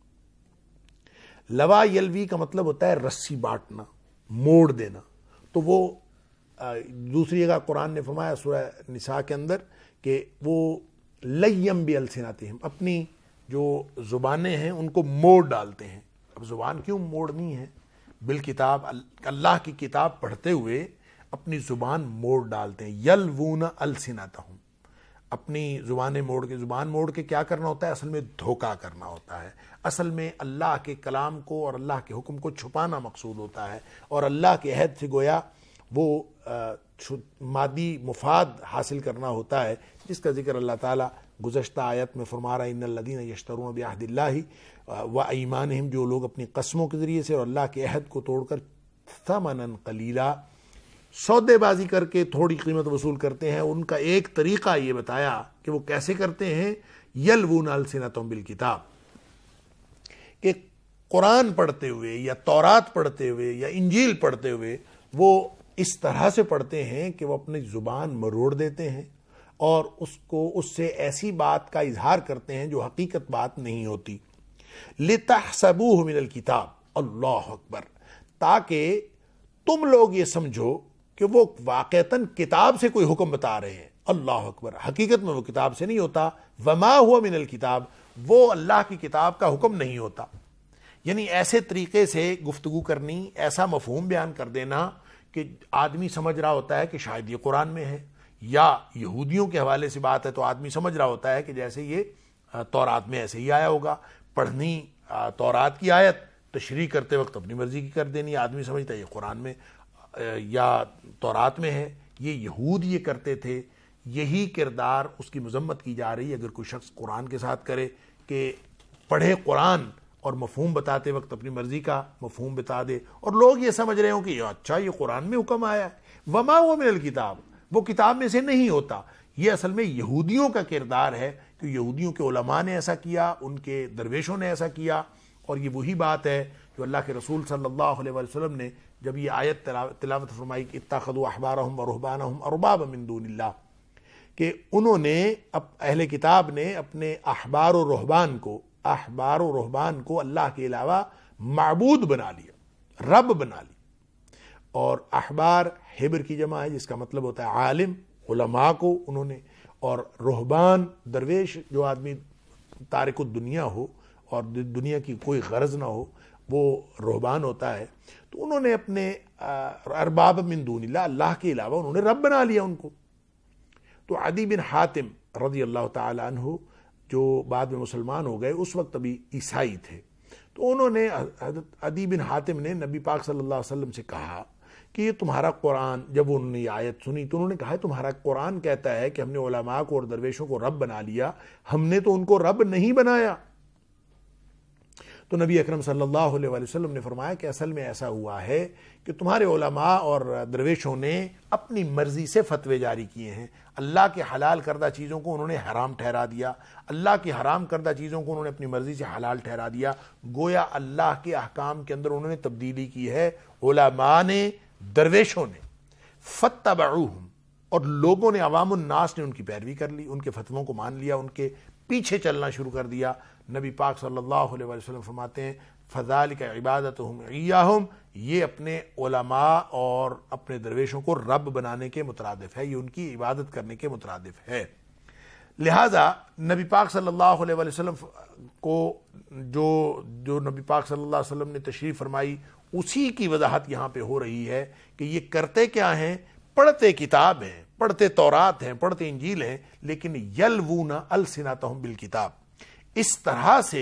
لوا یلوی کا مطلب ہوتا ہے رسی بانٹنا، موڑ دینا۔ تو وہ دوسری جگہ قرآن نے فرمایا سورہ نساء کے اندر کہ وہ لیم بِأَلْسِنَتِهِمْ، اپنی جو زبانیں ہیں ان کو موڑ ڈالتے ہیں۔ اب زبان کیوں موڑنی ہے؟ بالکتاب، اللہ کی کتاب پڑھتے ہوئے اپنی زبان موڑ ڈالتے ہیں۔ یلوون السنتہم، اپنی زبانیں موڑ کے، زبان موڑ کے کیا کرنا ہوتا ہے؟ اصل میں دھوکہ کرنا ہوتا ہے، اصل میں اللہ کے کلام کو اور اللہ کے حکم کو چھپانا مقصود ہوتا ہے اور اللہ کے عہد سے گویا وہ مادی مفاد حاصل کرنا ہوتا ہے، جس کا ذکر اللہ تعالیٰ گزشتہ آیت میں فرما رہا ہے، ان الذین یشترون بعہد اللہ وایمانہم، جو لوگ اپنی قسموں کے ذریعے سے اور اللہ کے عہد کو توڑ کر ثمنا قلیلا، سودے بازی کر کے تھوڑی قیمت وصول کرتے ہیں، ان کا ایک طریقہ یہ بتایا کہ وہ کیسے کرتے ہیں۔ یلوون السنتہم بالکتاب، کہ قرآن پڑھتے ہوئے یا تورات پڑھتے ہوئے یا انجیل پڑھتے ہوئے وہ اس طرح سے پڑھتے ہیں کہ وہ اپنی زبان مروڑ دیتے ہیں اور اس کو اس سے ایسی بات کا اظہار کرتے ہیں جو حقیقت بات نہیں ہوتی۔ لِتَحْسَبُوهُ مِنَ الْكِتَابِ، اللہ اکبر، تاکہ تم لوگ یہ سمجھو کہ وہ واقعتاً کتاب سے کوئی حکم بتا رہے ہیں۔ اللہ اکبر، حقیقت میں وہ کتاب سے نہیں ہوتا۔ وَمَا هُوَ مِنَ الْكِتَابِ، وہ اللہ کی کتاب کا حکم نہیں ہوتا۔ یعنی ایسے طریقے سے گفتگو کرنی، ایسا مفہوم بیان کر دینا کہ آدمی سمجھ رہا ہوتا ہے کہ شاید یہ قرآن میں ہے، یا یہودیوں کے حوالے سے بات ہے تو آدمی سمجھ رہا ہوتا ہے کہ جیسے یہ تورات میں ایسے ہی آیا ہوگا۔ پڑھنی تورات کی آیت، تشریح کرتے وقت اپنی مرضی کی کر دینی، آدمی سمجھتا ہے یہ قرآن میں یا تورات میں ہے یہ یہود یہ کرتے تھے، یہی کردار اس کی مذمت کی جا رہی ہے اگر کوئی شخص قرآن کے ساتھ کرے کہ پڑھے قرآن اور مفہوم بتاتے وقت اپنی مرضی کا مفہوم بتا دے، اور لوگ یہ سمجھ رہے ہوں کہ اچھا یہ قرآن میں حکم آیا ہے، وما هو من الکتاب، وہ کتاب میں سے نہیں ہوتا۔ یہ اصل میں یہودیوں کا کردار ہے کہ یہودیوں کے علماء نے ایسا کیا، ان کے درویشوں نے ایسا کیا، اور یہ وہی بات ہے جو اللہ کے رسول صلی اللہ علیہ وسلم نے جب یہ آیت تلاوت فرمائی کہ اتخذوا احبارهم ورهبانهم اربابا من دون اللہ، کہ انہوں نے اہل کتاب نے اپنے احبار و رہبان کو احبار و رہبان کو اللہ کے علاوہ معبود بنا لیا، رب بنا لیا۔ اور احبار حبر کی جمع ہے جس کا مطلب ہوتا ہے عالم، علماء کو انہوں نے، اور رہبان درویش جو آدمی تارک الدنیا ہو اور دنیا کی کوئی غرض نہ ہو وہ رہبان ہوتا ہے، تو انہوں نے اپنے ارباب من دون اللہ، اللہ کے علاوہ انہوں نے رب بنا لیا ان کو۔ تو عدی بن حاتم رضی اللہ تعالی عنہ جو بعد میں مسلمان ہو گئے، اس وقت ابھی عیسائی تھے، تو انہوں نے حضرت عدی بن حاتم نے نبی پاک صلی اللہ علیہ وسلم سے کہا کہ یہ تمہارا قرآن، جب انہوں نے یہ آیت سنی تو انہوں نے کہا تمہارا قرآن کہتا ہے کہ ہم نے علماء کو اور درویشوں کو رب بنا لیا، ہم نے تو ان کو رب نہیں بنایا۔ تو نبی اکرم صلی اللہ علیہ وسلم نے فرمایا کہ اصل میں ایسا ہوا ہے کہ تمہارے علماء اور درویشوں نے اپنی مرضی سے فتوے جاری کیے ہیں، اللہ کے حلال کردہ چیزوں کو انہوں نے حرام ٹھہرا دیا، اللہ کی حرام کردہ چیزوں کو انہوں نے اپنی مرضی سے حلال ٹھہرا دیا، گویا اللہ کے احکام کے اندر انہوں نے تبدیلی کی ہے علماء نے، درویشوں نے۔ فاتبعوہم، اور لوگوں نے، عوام الناس نے ان کی پیروی کر لی، ان کے فتووں کو مان لیا، ان کے پیچھے چلنا شروع کر دیا۔ نبی پاک صلی اللہ علیہ وسلم فرماتے ہیں فذالک عبادتہم ایاہم، یہ اپنے علماء اور اپنے درویشوں کو رب بنانے کے مترادف ہے، یہ ان کی عبادت کرنے کے مترادف ہے۔ لہٰذا نبی پاک صلی اللہ علیہ وسلم کو جو جو نبی پاک صلی اللہ علیہ وسلم نے تشریف فرمائی اسی کی وضاحت یہاں پہ ہو رہی ہے کہ یہ کرتے کیا ہیں، پڑھتے کتاب ہیں، پڑھتے تورات ہیں، پڑھتے انجیل ہیں، لیکن یلوون السنتہم بالکتاب، اس طرح سے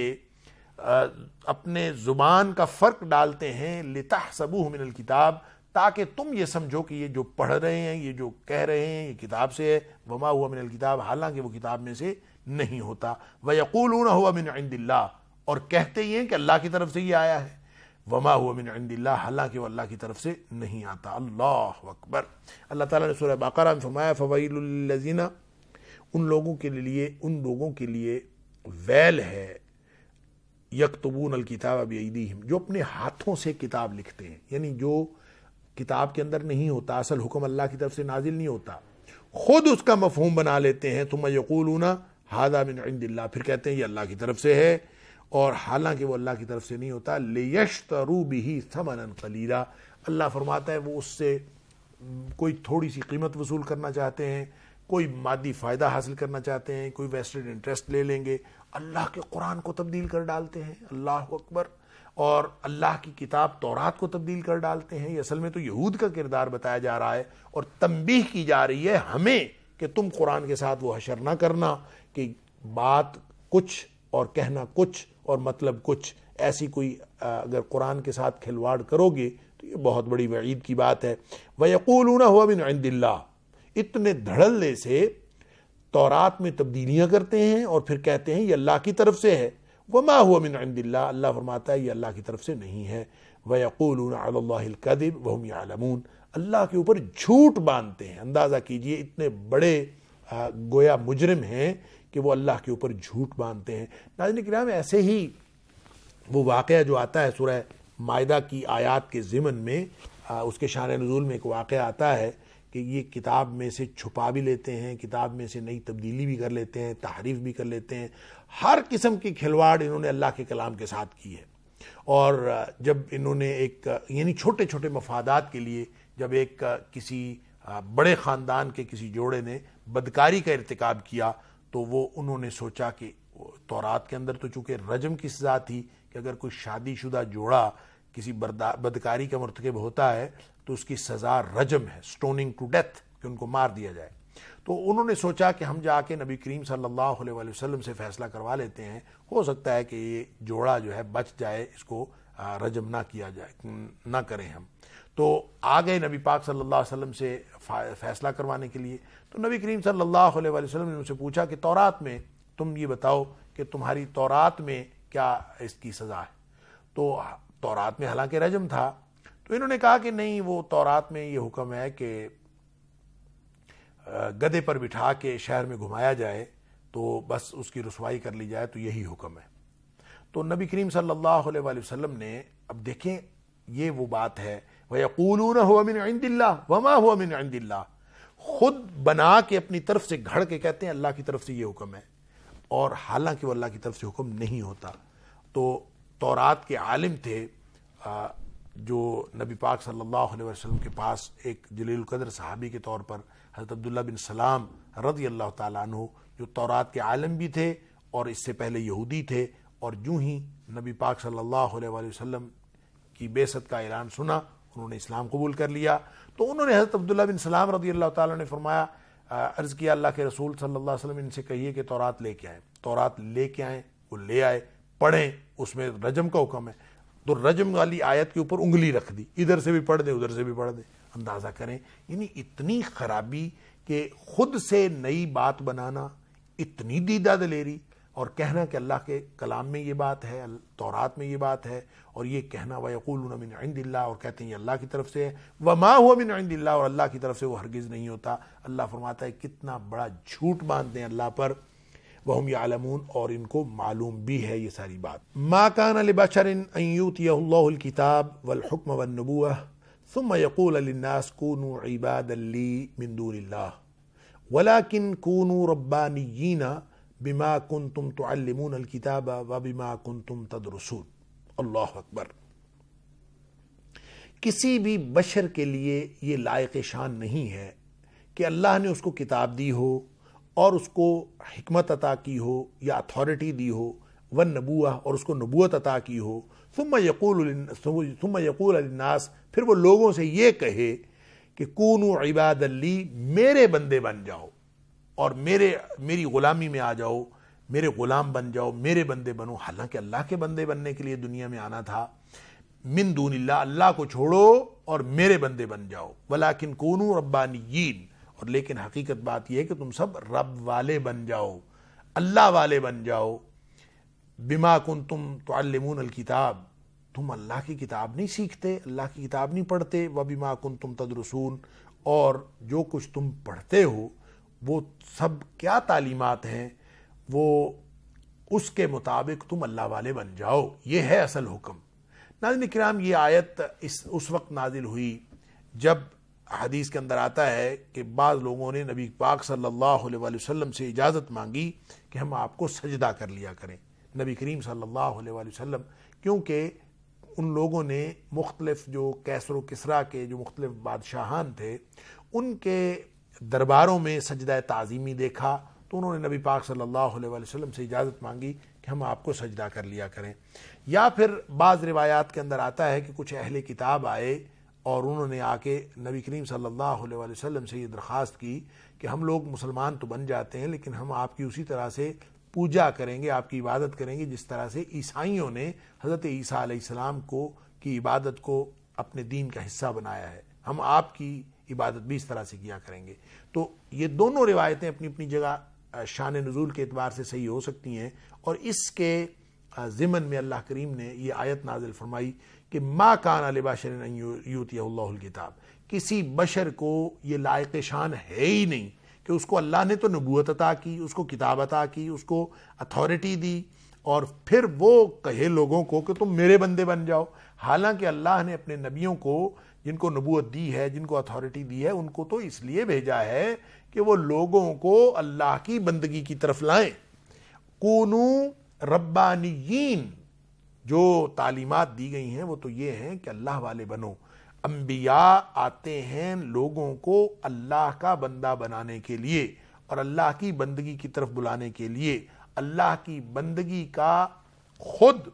اپنے زبان کا فرق ڈالتے ہیں، لتحسبوہ من الکتاب، تاکہ تم یہ سمجھو کہ یہ جو پڑھ رہے ہیں، یہ جو کہہ رہے ہیں یہ کتاب سے ہے، وما ہوا من الکتاب، حالانکہ وہ کتاب میں سے نہیں ہوتا، ویقولون ہوا من عند اللہ، اور کہتے ہی ہیں کہ اللہ کی طرف سے یہ آیا ہے، وما ہوا من عند اللہ، حالانکہ وہ اللہ کی طرف سے نہیں آتا۔ اللہ اکبر۔ اللہ تعالیٰ نے سورہ بقرہ میں فرمایا فویل للذین، ان لوگوں کے لیے ان لوگوں کے لیے ویل ہے، یکتبون الکتاب بایدیہم، جو اپنے ہاتھوں سے کتاب لکھتے ہیں، یعنی جو کتاب کے اندر نہیں ہوتا، اصل حکم اللہ کی طرف سے نازل نہیں ہوتا، خود اس کا مفہوم بنا لیتے ہیں، ثم یقولون ھذا من عند اللہ، پھر کہتے ہیں یہ اللہ کی طرف سے ہے، اور حالانکہ وہ اللہ کی طرف سے نہیں ہوتا، لیشتروا بہ ثمنا قلیلا، اللہ فرماتا ہے وہ اس سے کوئی تھوڑی سی قیمت وصول کرنا چاہتے ہیں، کوئی مادی فائدہ حاصل کرنا چاہتے ہیں، کوئی ویسٹڈ انٹرسٹ لے لیں گے، اللہ کے قرآن کو تبدیل کر ڈالتے ہیں، اللہ اکبر، اور اللہ کی کتاب تورات کو تبدیل کر ڈالتے ہیں۔ یہ اصل میں تو یہود کا کردار بتایا جا رہا ہے، اور تنبیہ کی جا رہی ہے ہمیں کہ تم قرآن کے ساتھ وہ حشر نہ کرنا کہ بات کچھ اور کہنا کچھ اور مطلب کچھ، ایسی کوئی اگر قرآن کے ساتھ کھلواڑ کرو گے تو یہ بہت بڑی وعید کی بات ہے۔ وَيَقُولُونَ هُوَ مِنْ عِنْدِ اللَّهِ، اتنے دھڑلے سے تورات میں تبدیلیاں کرتے ہیں اور پھر کہتے ہیں یہ اللہ کی طرف سے ہے، وما هو من عند اللہ، اللہ فرماتا ہے یہ اللہ کی طرف سے نہیں ہے۔ وَيَقُولُونَ عَلَى اللَّهِ الْكَذِبَ وَهُمْ يَعْلَمُونَ، اللہ کے اوپر جھوٹ باندھتے ہیں۔ اندازہ کیجئے اتنے بڑے گویا مجرم ہیں کہ وہ اللہ کے اوپر جھوٹ باندھتے ہیں۔ ناظرین کرام، ایسے ہی وہ واقعہ جو آتا ہے سورہ مائدہ کی آیات کے ضمن میں، اس کے شان نزول میں ایک واقعہ آتا ہے کہ یہ کتاب میں سے چھپا بھی لیتے ہیں، کتاب میں سے نئی تبدیلی بھی کر لیتے ہیں، تحریف بھی کر لیتے ہیں، ہر قسم کی کھلواڑ انہوں نے اللہ کے کلام کے ساتھ کی ہے۔ اور جب انہوں نے ایک یعنی چھوٹے چھوٹے مفادات کے لیے جب ایک کسی بڑے خاندان کے کسی جوڑے نے بدکاری کا ارتکاب کیا تو وہ انہوں نے سوچا کہ تورات کے اندر تو چونکہ رجم کی سزا تھی کہ اگر کوئی شادی شدہ جوڑا کسی بدکاری کا مرتکب ہوتا ہے تو اس کی سزا رجم ہے، سٹوننگ ٹو ڈیتھ، کہ ان کو مار دیا جائے۔ تو انہوں نے سوچا کہ ہم جا کے نبی کریم صلی اللہ علیہ وسلم سے فیصلہ کروا لیتے ہیں، ہو سکتا ہے کہ یہ جوڑا جو ہے بچ جائے، اس کو رجم نہ کیا جائے، نہ کریں ہم۔ تو آ گئے نبی پاک صلی اللہ علیہ وسلم سے فیصلہ کروانے کے لیے۔ تو نبی کریم صلی اللہ علیہ وسلم نے ان سے پوچھا کہ تورات میں تم یہ بتاؤ کہ تمہاری تورات میں کیا اس کی سزا ہے؟ تو تورات میں حالانکہ رجم تھا، تو انہوں نے کہا کہ نہیں، وہ تورات میں یہ حکم ہے کہ گدھے پر بٹھا کے شہر میں گھمایا جائے تو بس اس کی رسوائی کر لی جائے، تو یہی حکم ہے۔ تو نبی کریم صلی اللہ علیہ وآلہ وسلم نے، اب دیکھیں یہ وہ بات ہے، وَيَقُولُونَ هُوَ مِنْ عِنْدِ اللَّهِ وَمَا هُوَ مِنْ عِنْدِ اللَّهِ، خود بنا کے اپنی طرف سے گھڑ کے کہتے ہیں اللہ کی طرف سے یہ حکم ہے، اور حالانکہ وہ اللہ کی طرف سے حکم نہیں ہوتا۔ تو تورات کے عالم تھے جو نبی پاک صلی اللہ علیہ وسلم کے پاس ایک جلیل القدر صحابی کے طور پر حضرت عبداللہ بن سلام رضی اللہ تعالیٰ عنہ، جو تورات کے عالم بھی تھے اور اس سے پہلے یہودی تھے، اور جو ہی نبی پاک صلی اللہ علیہ وسلم کی بعثت کا اعلان سنا انہوں نے اسلام قبول کر لیا۔ تو انہوں نے حضرت عبداللہ بن سلام رضی اللہ تعالیٰ نے فرمایا، عرض کیا اللہ کے رسول صلی اللہ علیہ وسلم ان سے کہیے کہ تورات لے کے آئیں۔ تورات لے کے آئیں، وہ لے آئے، پڑھیں، اس میں رجم کا حکم ہے، تو رجم والی آیت کے اوپر انگلی رکھ دی، ادھر سے بھی پڑھ دیں ادھر سے بھی پڑھ دیں۔ اندازہ کریں، یعنی اتنی خرابی کہ خود سے نئی بات بنانا، اتنی دیدہ دلیری، اور کہنا کہ اللہ کے کلام میں یہ بات ہے، تورات میں یہ بات ہے، اور یہ کہنا وَيَقُولُونَ مِنْ عِنْدِ اللَّهِ، اور کہتے ہیں یہ اللہ کی طرف سے ہے، وَمَا هُوَ مِنْ عِنْدِ اللَّهِ، اور اللہ کی طرف سے وہ ہرگز نہیں ہوتا۔ اللہ فرماتا ہے کتنا بڑا جھوٹ باندھتے ہیں اللہ پر، وَهُمْ يَعْلَمُونَ، اور ان کو معلوم بھی ہے یہ ساری بات۔ مَا كَانَ لِبَشَرٍ أَن يُؤْتِيَهُ اللَّهُ الْكِتَابَ وَالْحُكْمَ وَالنُّبُوَّةَ ثُمَّ يَقُولَ لِلنَّاسِ كُونُوا عِبَادًا لِّي مِن دُونِ اللَّهِ وَلَكِن كُونُوا رَبَّانِيِّينَ بما کنتم تعلمون الکتاب وبما کنتم تدرسون۔ اللہ اکبر۔ کسی بھی بشر کے لیے یہ لائق شان نہیں ہے کہ اللہ نے اس کو کتاب دی ہو اور اس کو حکمت عطا کی ہو یا اتھارٹی دی ہو، والنبوہ، اور اس کو نبوت عطا کی ہو، ثم یقول ثم یقول للناس، پھر وہ لوگوں سے یہ کہے کہ کونوا عبادا لی، میرے بندے بن جاؤ اور میرے میری غلامی میں آ جاؤ، میرے غلام بن جاؤ، میرے بندے بنو۔ حالانکہ اللہ کے بندے بننے کے لیے دنیا میں آنا تھا۔ من دون اللہ، اللہ کو چھوڑو اور میرے بندے بن جاؤ۔ ولیکن کونوا ربانیین، اور لیکن حقیقت بات یہ ہے کہ تم سب رب والے بن جاؤ، اللہ والے بن جاؤ۔ بما کنتم تعلمون الکتاب، تم اللہ کی کتاب نہیں سیکھتے، اللہ کی کتاب نہیں پڑھتے، وبما کنتم تدرسون، اور جو کچھ تم پڑھتے ہو وہ سب کیا تعلیمات ہیں، وہ اس کے مطابق تم اللہ والے بن جاؤ۔ یہ ہے اصل حکم۔ ناظرین کرام، یہ آیت اس اس وقت نازل ہوئی جب حدیث کے اندر آتا ہے کہ بعض لوگوں نے نبی پاک صلی اللہ علیہ وآلہ وسلم سے اجازت مانگی کہ ہم آپ کو سجدہ کر لیا کریں، نبی کریم صلی اللہ علیہ وآلہ وسلم، کیونکہ ان لوگوں نے مختلف جو کیسر و کسرا کے جو مختلف بادشاہان تھے ان کے درباروں میں سجدہ تعظیمی دیکھا، تو انہوں نے نبی پاک صلی اللہ علیہ وآلہ وسلم سے اجازت مانگی کہ ہم آپ کو سجدہ کر لیا کریں۔ یا پھر بعض روایات کے اندر آتا ہے کہ کچھ اہل کتاب آئے اور انہوں نے آ کے نبی کریم صلی اللہ علیہ وآلہ وسلم سے یہ درخواست کی کہ ہم لوگ مسلمان تو بن جاتے ہیں لیکن ہم آپ کی اسی طرح سے پوجا کریں گے، آپ کی عبادت کریں گے جس طرح سے عیسائیوں نے حضرت عیسیٰ علیہ السلام کو کی عبادت کو اپنے دین کا حصہ بنایا ہے، ہم آپ کی عبادت بھی اس طرح سے کیا کریں گے۔ تو یہ دونوں روایتیں اپنی اپنی جگہ شان نزول کے اعتبار سے صحیح ہو سکتی ہیں، اور اس کے ضمن میں اللہ کریم نے یہ آیت نازل فرمائی کہ ما کان لبشر ان یؤتیہ اللہ الکتاب، کسی بشر کو یہ لائق شان ہے ہی نہیں کہ اس کو اللہ نے تو نبوت عطا کی، اس کو کتاب عطا کی، اس کو اتھارٹی دی، اور پھر وہ کہے لوگوں کو کہ تم میرے بندے بن جاؤ۔ حالانکہ اللہ نے اپنے نبیوں کو جن کو نبوت دی ہے، جن کو اتھارٹی دی ہے، ان کو تو اس لیے بھیجا ہے کہ وہ لوگوں کو اللہ کی بندگی کی طرف لائیں۔ کونو ربانیین، جو تعلیمات دی گئی ہیں وہ تو یہ ہیں کہ اللہ والے بنو۔ انبیاء آتے ہیں لوگوں کو اللہ کا بندہ بنانے کے لیے اور اللہ کی بندگی کی طرف بلانے کے لیے۔ اللہ کی بندگی کا خود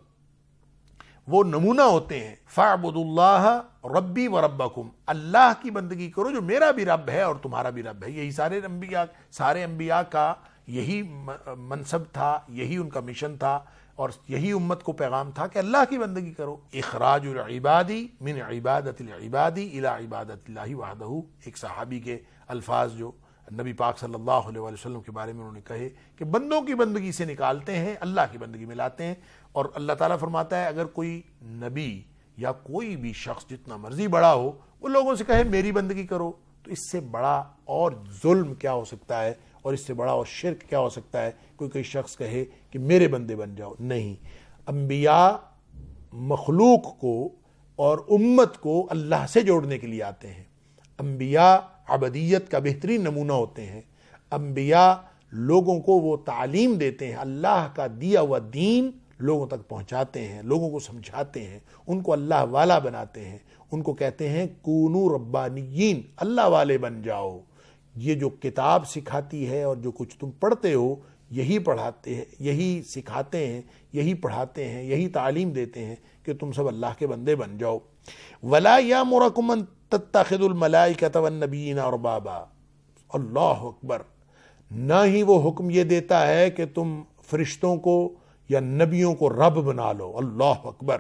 وہ نمونہ ہوتے ہیں، فَاعْبُدُوا اللَّهَ رَبِّي وَرَبَّكُمْ، اللہ کی بندگی کرو جو میرا بھی رب ہے اور تمہارا بھی رب ہے۔ یہی سارے انبیاء سارے انبیاء کا یہی منصب تھا، یہی ان کا مشن تھا، اور یہی امت کو پیغام تھا کہ اللہ کی بندگی کرو. اخراج العبادی من عبادت العبادی الی عبادت اللہ وحدہ. ایک صحابی کے الفاظ جو نبی پاک صلی اللہ علیہ وآلہ وسلم کے بارے میں انہوں نے کہے کہ بندوں کی بندگی سے نکالتے ہیں، اللہ کی بندگی میں لاتے ہیں. اور اللہ تعالیٰ فرماتا ہے اگر کوئی نبی یا کوئی بھی شخص جتنا مرضی بڑا ہو وہ لوگوں سے کہے میری بندگی کرو، تو اس سے بڑا اور ظلم کیا ہو سکتا ہے، اور اس سے بڑا اور شرک کیا ہو سکتا ہے کوئی کوئی شخص کہے کہ میرے بندے بن جاؤ. نہیں، انبیاء مخلوق کو اور امت کو اللہ سے جوڑنے کے لیے آتے ہیں. انبیاء عبدیت کا بہترین نمونہ ہوتے ہیں. انبیاء لوگوں کو وہ تعلیم دیتے ہیں، اللہ کا دیا ہوا دین لوگوں تک پہنچاتے ہیں، لوگوں کو سمجھاتے ہیں، ان کو اللہ والا بناتے ہیں، ان کو کہتے ہیں کونو ربانیین، اللہ والے بن جاؤ. یہ جو کتاب سکھاتی ہے اور جو کچھ تم پڑھتے ہو یہی پڑھاتے ہیں، یہی سکھاتے ہیں، یہی پڑھاتے ہیں، یہی تعلیم دیتے ہیں کہ تم سب اللہ کے بندے بن جاؤ. ولا یامرکم ان تتخذوا الملائکۃ والنبیین اربابا. اللہ اکبر. نہ ہی وہ حکم یہ دیتا ہے کہ تم فرشتوں کو یا نبیوں کو رب بنا لو. اللہ اکبر.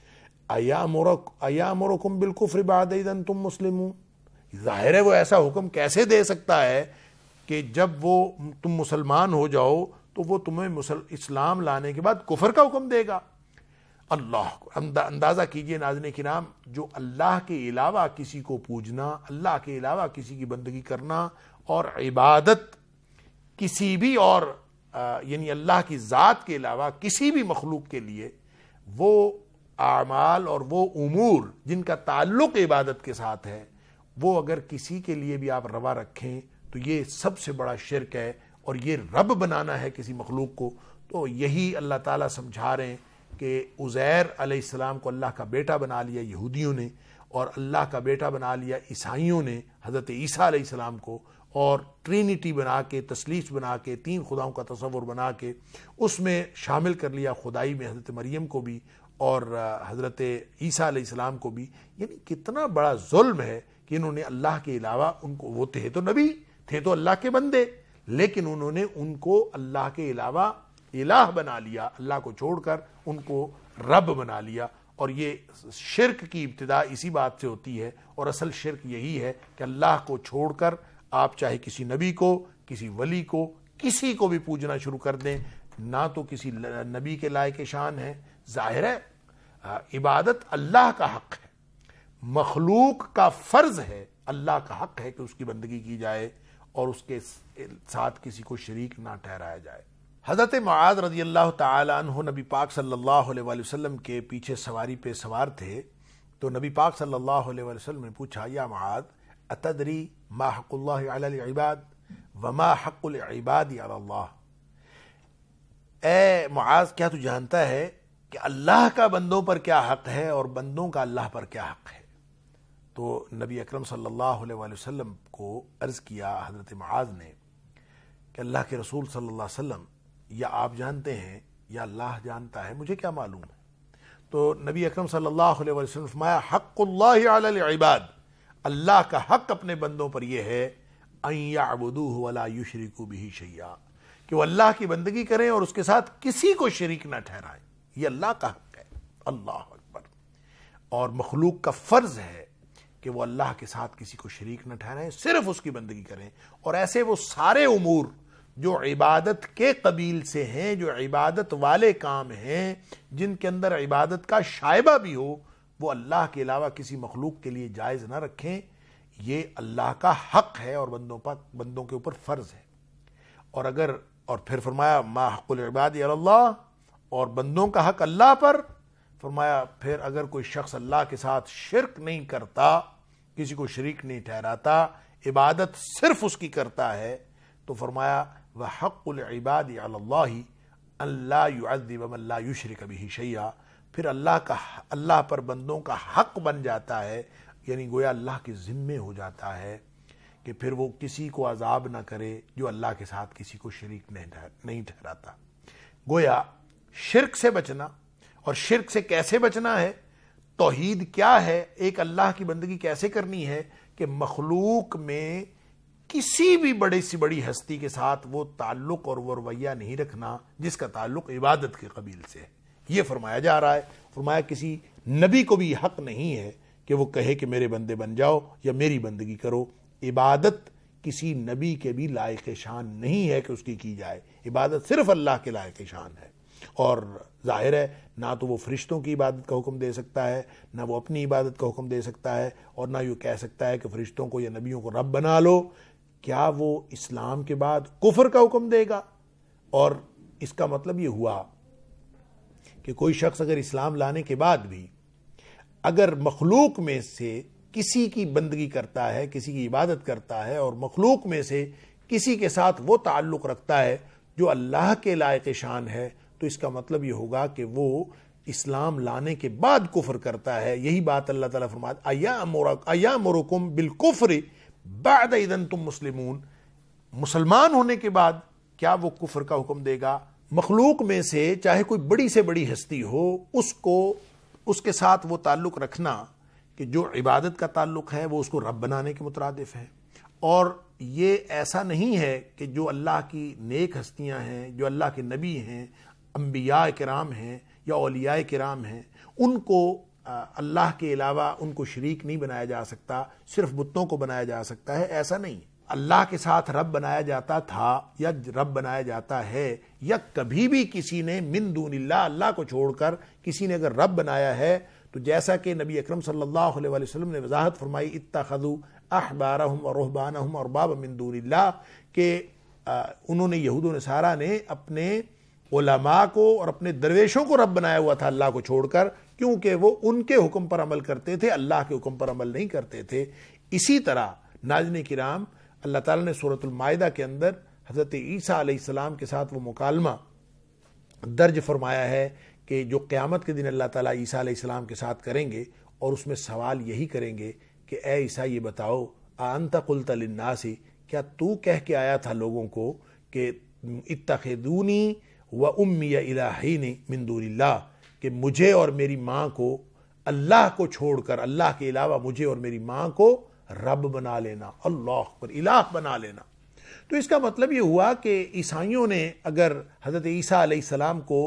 ایامرک ایامرکم بالکفر بعد اذ انتم مسلمون. ظاہر ہے وہ ایسا حکم کیسے دے سکتا ہے کہ جب وہ تم مسلمان ہو جاؤ تو وہ تمہیں اسلام لانے کے بعد کفر کا حکم دے گا. اللہ کو اندازہ کیجئے ناظرین کرام، جو اللہ کے علاوہ کسی کو پوجنا، اللہ کے علاوہ کسی کی بندگی کرنا اور عبادت کسی بھی اور یعنی اللہ کی ذات کے علاوہ کسی بھی مخلوق کے لیے، وہ اعمال اور وہ امور جن کا تعلق عبادت کے ساتھ ہے، وہ اگر کسی کے لیے بھی آپ روا رکھیں تو یہ سب سے بڑا شرک ہے. اور یہ رب بنانا ہے کسی مخلوق کو. تو یہی اللہ تعالیٰ سمجھا رہے ہیں کہ عزیر علیہ السلام کو اللہ کا بیٹا بنا لیا یہودیوں نے، اور اللہ کا بیٹا بنا لیا عیسائیوں نے حضرت عیسیٰ علیہ السلام کو، اور ٹرینٹی بنا کے، تثلیث بنا کے، تین خداؤں کا تصور بنا کے اس میں شامل کر لیا خدائی میں حضرت مریم کو بھی اور حضرت عیسیٰ علیہ السلام کو بھی. یعنی کتنا بڑا ظلم ہے کہ انہوں نے اللہ کے علاوہ ان کو، وہ تھے تو نبی، تھے تو اللہ کے بندے، لیکن انہوں نے ان کو اللہ کے علاوہ الہ بنا لیا، اللہ کو چھوڑ کر ان کو رب بنا لیا. اور یہ شرک کی ابتدا اسی بات سے ہوتی ہے، اور اصل شرک یہی ہے کہ اللہ کو چھوڑ کر آپ چاہے کسی نبی کو، کسی ولی کو، کسی کو بھی پوجنا شروع کر دیں. نہ تو کسی نبی کے لائق شان ہے. ظاہر ہے عبادت اللہ کا حق ہے، مخلوق کا فرض ہے، اللہ کا حق ہے کہ اس کی بندگی کی جائے اور اس کے ساتھ کسی کو شریک نہ ٹھہرایا جائے. حضرت معاذ رضی اللہ تعالی عنہ نبی پاک صلی اللہ علیہ وآلہ وسلم کے پیچھے سواری پہ سوار تھے، تو نبی پاک صلی اللہ علیہ وآلہ وسلم نے پوچھا یا معاذ اتدری ما حق اللہ علی العباد وما حق العباد علی اللہ. اے معاذ، کیا تو جانتا ہے کہ اللہ کا بندوں پر کیا حق ہے اور بندوں کا اللہ پر کیا حق ہے؟ تو نبی اکرم صلی اللہ علیہ وآلہ وسلم کو عرض کیا حضرت معاذ نے کہ اللہ کے رسول صلی اللہ علیہ وسلم، یا آپ جانتے ہیں یا اللہ جانتا ہے، مجھے کیا معلوم ہے. تو نبی اکرم صلی اللہ علیہ وسلم فرمایا حق اللہ علی العباد، اللہ کا حق اپنے بندوں پر یہ ہے ان یعبدوہ ولا یشرکوا بہ شیئا، کہ وہ اللہ کی بندگی کریں اور اس کے ساتھ کسی کو شریک نہ ٹھہرائیں. یہ اللہ کا حق ہے. اللہ اکبر. اور مخلوق کا فرض ہے کہ وہ اللہ کے ساتھ کسی کو شریک نہ ٹھہرائیں، صرف اس کی بندگی کریں. اور ایسے وہ سارے امور جو عبادت کے قبیل سے ہیں، جو عبادت والے کام ہیں، جن کے اندر عبادت کا شائبہ بھی ہو، وہ اللہ کے علاوہ کسی مخلوق کے لیے جائز نہ رکھیں. یہ اللہ کا حق ہے اور بندوں پر بندوں کے اوپر فرض ہے. اور اگر اور پھر فرمایا ما حق العباد علی اللہ، اور بندوں کا حق اللہ پر. فرمایا پھر اگر کوئی شخص اللہ کے ساتھ شرک نہیں کرتا، کسی کو شریک نہیں ٹھہراتا، عبادت صرف اس کی کرتا ہے، تو فرمایا وحق العباد علی اللہ ان لا يعذب من لا یشرک بہ شیئا. پھر اللہ کا اللہ پر بندوں کا حق بن جاتا ہے، یعنی گویا اللہ کے ذمے ہو جاتا ہے کہ پھر وہ کسی کو عذاب نہ کرے جو اللہ کے ساتھ کسی کو شریک نہیں ٹھہراتا. گویا شرک سے بچنا، اور شرک سے کیسے بچنا ہے، توحید کیا ہے، ایک اللہ کی بندگی کیسے کرنی ہے، کہ مخلوق میں کسی بھی بڑی سی بڑی ہستی کے ساتھ وہ تعلق اور وہ رویہ نہیں رکھنا جس کا تعلق عبادت کے قبیل سے ہے. یہ فرمایا جا رہا ہے. فرمایا کسی نبی کو بھی حق نہیں ہے کہ وہ کہے کہ میرے بندے بن جاؤ یا میری بندگی کرو. عبادت کسی نبی کے بھی لائق شان نہیں ہے کہ اس کی کی جائے. عبادت صرف اللہ کے لائق شان ہے. اور ظاہر ہے نہ تو وہ فرشتوں کی عبادت کا حکم دے سکتا ہے، نہ وہ اپنی عبادت کا حکم دے سکتا ہے، اور نہ یہ کہہ سکتا ہے کہ فرشتوں کو یا نبیوں کو رب بنا لو. کیا وہ اسلام کے بعد کفر کا حکم دے گا؟ اور اس کا مطلب یہ ہوا کہ کوئی شخص اگر اسلام لانے کے بعد بھی اگر مخلوق میں سے کسی کی بندگی کرتا ہے، کسی کی عبادت کرتا ہے، اور مخلوق میں سے کسی کے ساتھ وہ تعلق رکھتا ہے جو اللہ کے لائق شان ہے، تو اس کا مطلب یہ ہوگا کہ وہ اسلام لانے کے بعد کفر کرتا ہے. یہی بات اللہ تعالیٰ فرماتا ایامرکم بالکفر بعد اذ انتم مسلمون. مسلمان ہونے کے بعد کیا وہ کفر کا حکم دے گا؟ مخلوق میں سے چاہے کوئی بڑی سے بڑی ہستی ہو، اس کو اس کے ساتھ وہ تعلق رکھنا کہ جو عبادت کا تعلق ہے وہ اس کو رب بنانے کے مترادف ہے. اور یہ ایسا نہیں ہے کہ جو اللہ کی نیک ہستیاں ہیں، جو اللہ کے نبی ہیں، انبیاء کرام ہیں یا اولیاء کرام ہیں، ان کو اللہ کے علاوہ ان کو شریک نہیں بنایا جا سکتا، صرف بتوں کو بنایا جا سکتا ہے. ایسا نہیں. اللہ کے ساتھ رب بنایا جاتا تھا یا رب بنایا جاتا ہے، یا کبھی بھی کسی نے من دون اللہ، اللہ کو چھوڑ کر کسی نے اگر رب بنایا ہے، تو جیسا کہ نبی اکرم صلی اللہ علیہ وآلہ وسلم نے وضاحت فرمائی اتخذوا احبارہم ورہبانہم اربابا من دون اللہ، کہ انہوں نے یہود و نصارہ نے اپنے علماء کو اور اپنے درویشوں کو رب بنایا ہوا تھا اللہ کو چھوڑ کر، کیونکہ وہ ان کے حکم پر عمل کرتے تھے، اللہ کے حکم پر عمل نہیں کرتے تھے. اسی طرح ناظرین کرام، اللہ تعالیٰ نے سورۃ المائدہ کے اندر حضرت عیسیٰ علیہ السلام کے ساتھ وہ مکالمہ درج فرمایا ہے کہ جو قیامت کے دن اللہ تعالیٰ عیسیٰ علیہ السلام کے ساتھ کریں گے، اور اس میں سوال یہی کریں گے کہ اے عیسیٰ یہ بتاؤ اانت قلت للناس، کیا تو کہہ کے آیا تھا لوگوں کو کہ اتخذونی و امی الہین من دون اللہ، کہ مجھے اور میری ماں کو اللہ کو چھوڑ کر، اللہ کے علاوہ مجھے اور میری ماں کو رب بنا لینا، اللہ اکبر، الہ بنا لینا. تو اس کا مطلب یہ ہوا کہ عیسائیوں نے اگر حضرت عیسیٰ علیہ السلام کو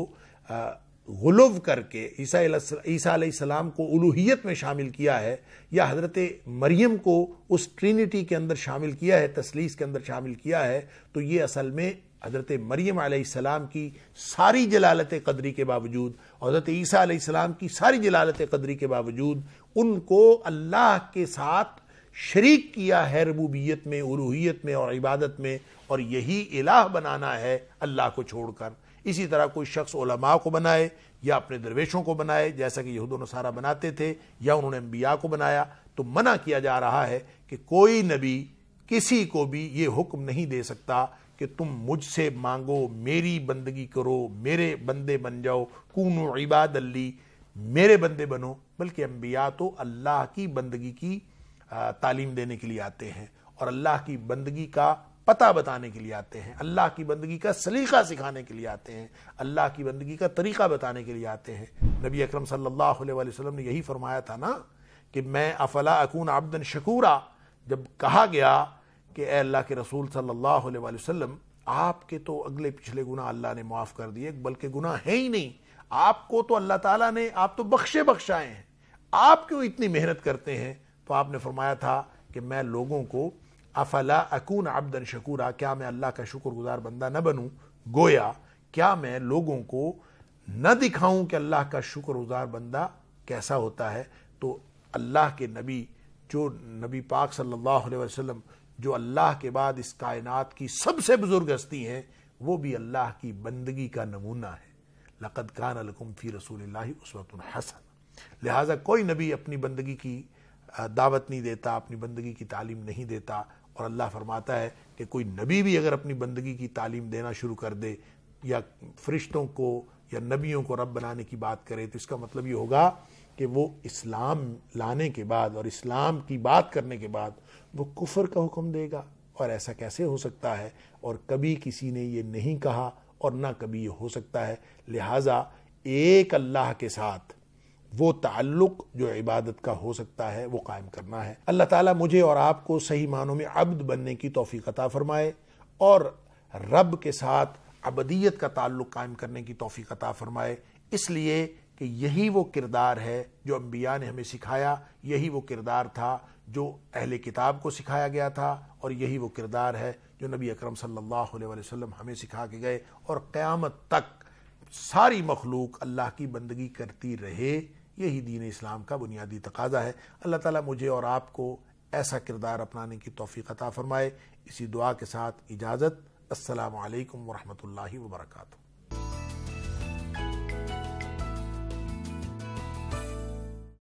غلو کر کے عیسیٰ عیسیٰ علیہ السلام کو الوہیت میں شامل کیا ہے، یا حضرت مریم کو اس ٹرینٹی کے اندر شامل کیا ہے، تثلیث کے اندر شامل کیا ہے، تو یہ اصل میں حضرت مریم علیہ السلام کی ساری جلالت قدری کے باوجود، حضرت عیسیٰ علیہ السلام کی ساری جلالت قدری کے باوجود، ان کو اللہ کے ساتھ شریک کیا ہے ربوبیت میں، الوہیت میں اور عبادت میں، اور یہی الہ بنانا ہے اللہ کو چھوڑ کر. اسی طرح کوئی شخص علماء کو بنائے یا اپنے درویشوں کو بنائے، جیسا کہ یہود و نصارہ بناتے تھے، یا انہوں نے انبیاء کو بنایا، تو منع کیا جا رہا ہے کہ کوئی نبی کسی کو بھی یہ حکم نہیں دے سکتا کہ تم مجھ سے مانگو، میری بندگی کرو، میرے بندے بن جاؤ، کونوا عباد لی، میرے بندے بنو. بلکہ انبیاء تو اللہ کی بندگی کی تعلیم دینے کے لیے آتے ہیں، اور اللہ کی بندگی کا پتہ بتانے کے لیے آتے ہیں، اللہ کی بندگی کا سلیقہ سکھانے کے لیے آتے ہیں، اللہ کی بندگی کا طریقہ بتانے کے لیے آتے ہیں. نبی اکرم صلی اللہ علیہ وآلہ وسلم نے یہی فرمایا تھا نا کہ میں افلا اکون عبدا شکورا. جب کہا گیا کہ اے اللہ کے رسول صلی اللہ علیہ وآلہ وسلم، آپ کے تو اگلے پچھلے گناہ اللہ نے معاف کر دیے، بلکہ گناہ ہے ہی نہیں، آپ کو تو اللہ تعالیٰ نے، آپ تو بخشے بخشائے ہیں، آپ کیوں اتنی محنت کرتے ہیں؟ تو آپ نے فرمایا تھا کہ میں لوگوں کو افلا اکون عبدا شکورا، کیا میں اللہ کا شکر گزار بندہ نہ بنوں؟ گویا کیا میں لوگوں کو نہ دکھاؤں کہ اللہ کا شکر گزار بندہ کیسا ہوتا ہے؟ تو اللہ کے نبی، جو نبی پاک صلی اللہ علیہ وسلم، جو اللہ کے بعد اس کائنات کی سب سے بزرگ ہستی ہیں، وہ بھی اللہ کی بندگی کا نمونہ ہے. لقد کان لکم فی رسول اللہ اسوۃ حسنہ. لہٰذا کوئی نبی اپنی بندگی کی دعوت نہیں دیتا، اپنی بندگی کی تعلیم نہیں دیتا. اور اللہ فرماتا ہے کہ کوئی نبی بھی اگر اپنی بندگی کی تعلیم دینا شروع کر دے، یا فرشتوں کو یا نبیوں کو رب بنانے کی بات کرے، تو اس کا مطلب یہ ہوگا کہ وہ اسلام لانے کے بعد اور اسلام کی بات کرنے کے بعد وہ کفر کا حکم دے گا. اور ایسا کیسے ہو سکتا ہے؟ اور کبھی کسی نے یہ نہیں کہا، اور نہ کبھی یہ ہو سکتا ہے. لہٰذا ایک اللہ کے ساتھ وہ تعلق جو عبادت کا ہو سکتا ہے وہ قائم کرنا ہے۔ اللہ تعالیٰ مجھے اور آپ کو صحیح معنوں میں عبد بننے کی توفیق عطا فرمائے اور رب کے ساتھ عبدیت کا تعلق قائم کرنے کی توفیق عطا فرمائے، اس لیے کہ یہی وہ کردار ہے جو انبیاء نے ہمیں سکھایا، یہی وہ کردار تھا جو اہل کتاب کو سکھایا گیا تھا، اور یہی وہ کردار ہے جو نبی اکرم صلی اللہ علیہ وسلم ہمیں سکھا کے گئے، اور قیامت تک ساری مخلوق اللہ کی بندگی کرتی رہے۔ یہی دین اسلام کا بنیادی تقاضا ہے۔ اللہ تعالیٰ مجھے اور آپ کو ایسا کردار اپنانے کی توفیق عطا فرمائے۔ اسی دعا کے ساتھ اجازت۔ السلام علیکم ورحمۃ اللہ وبرکاتہ۔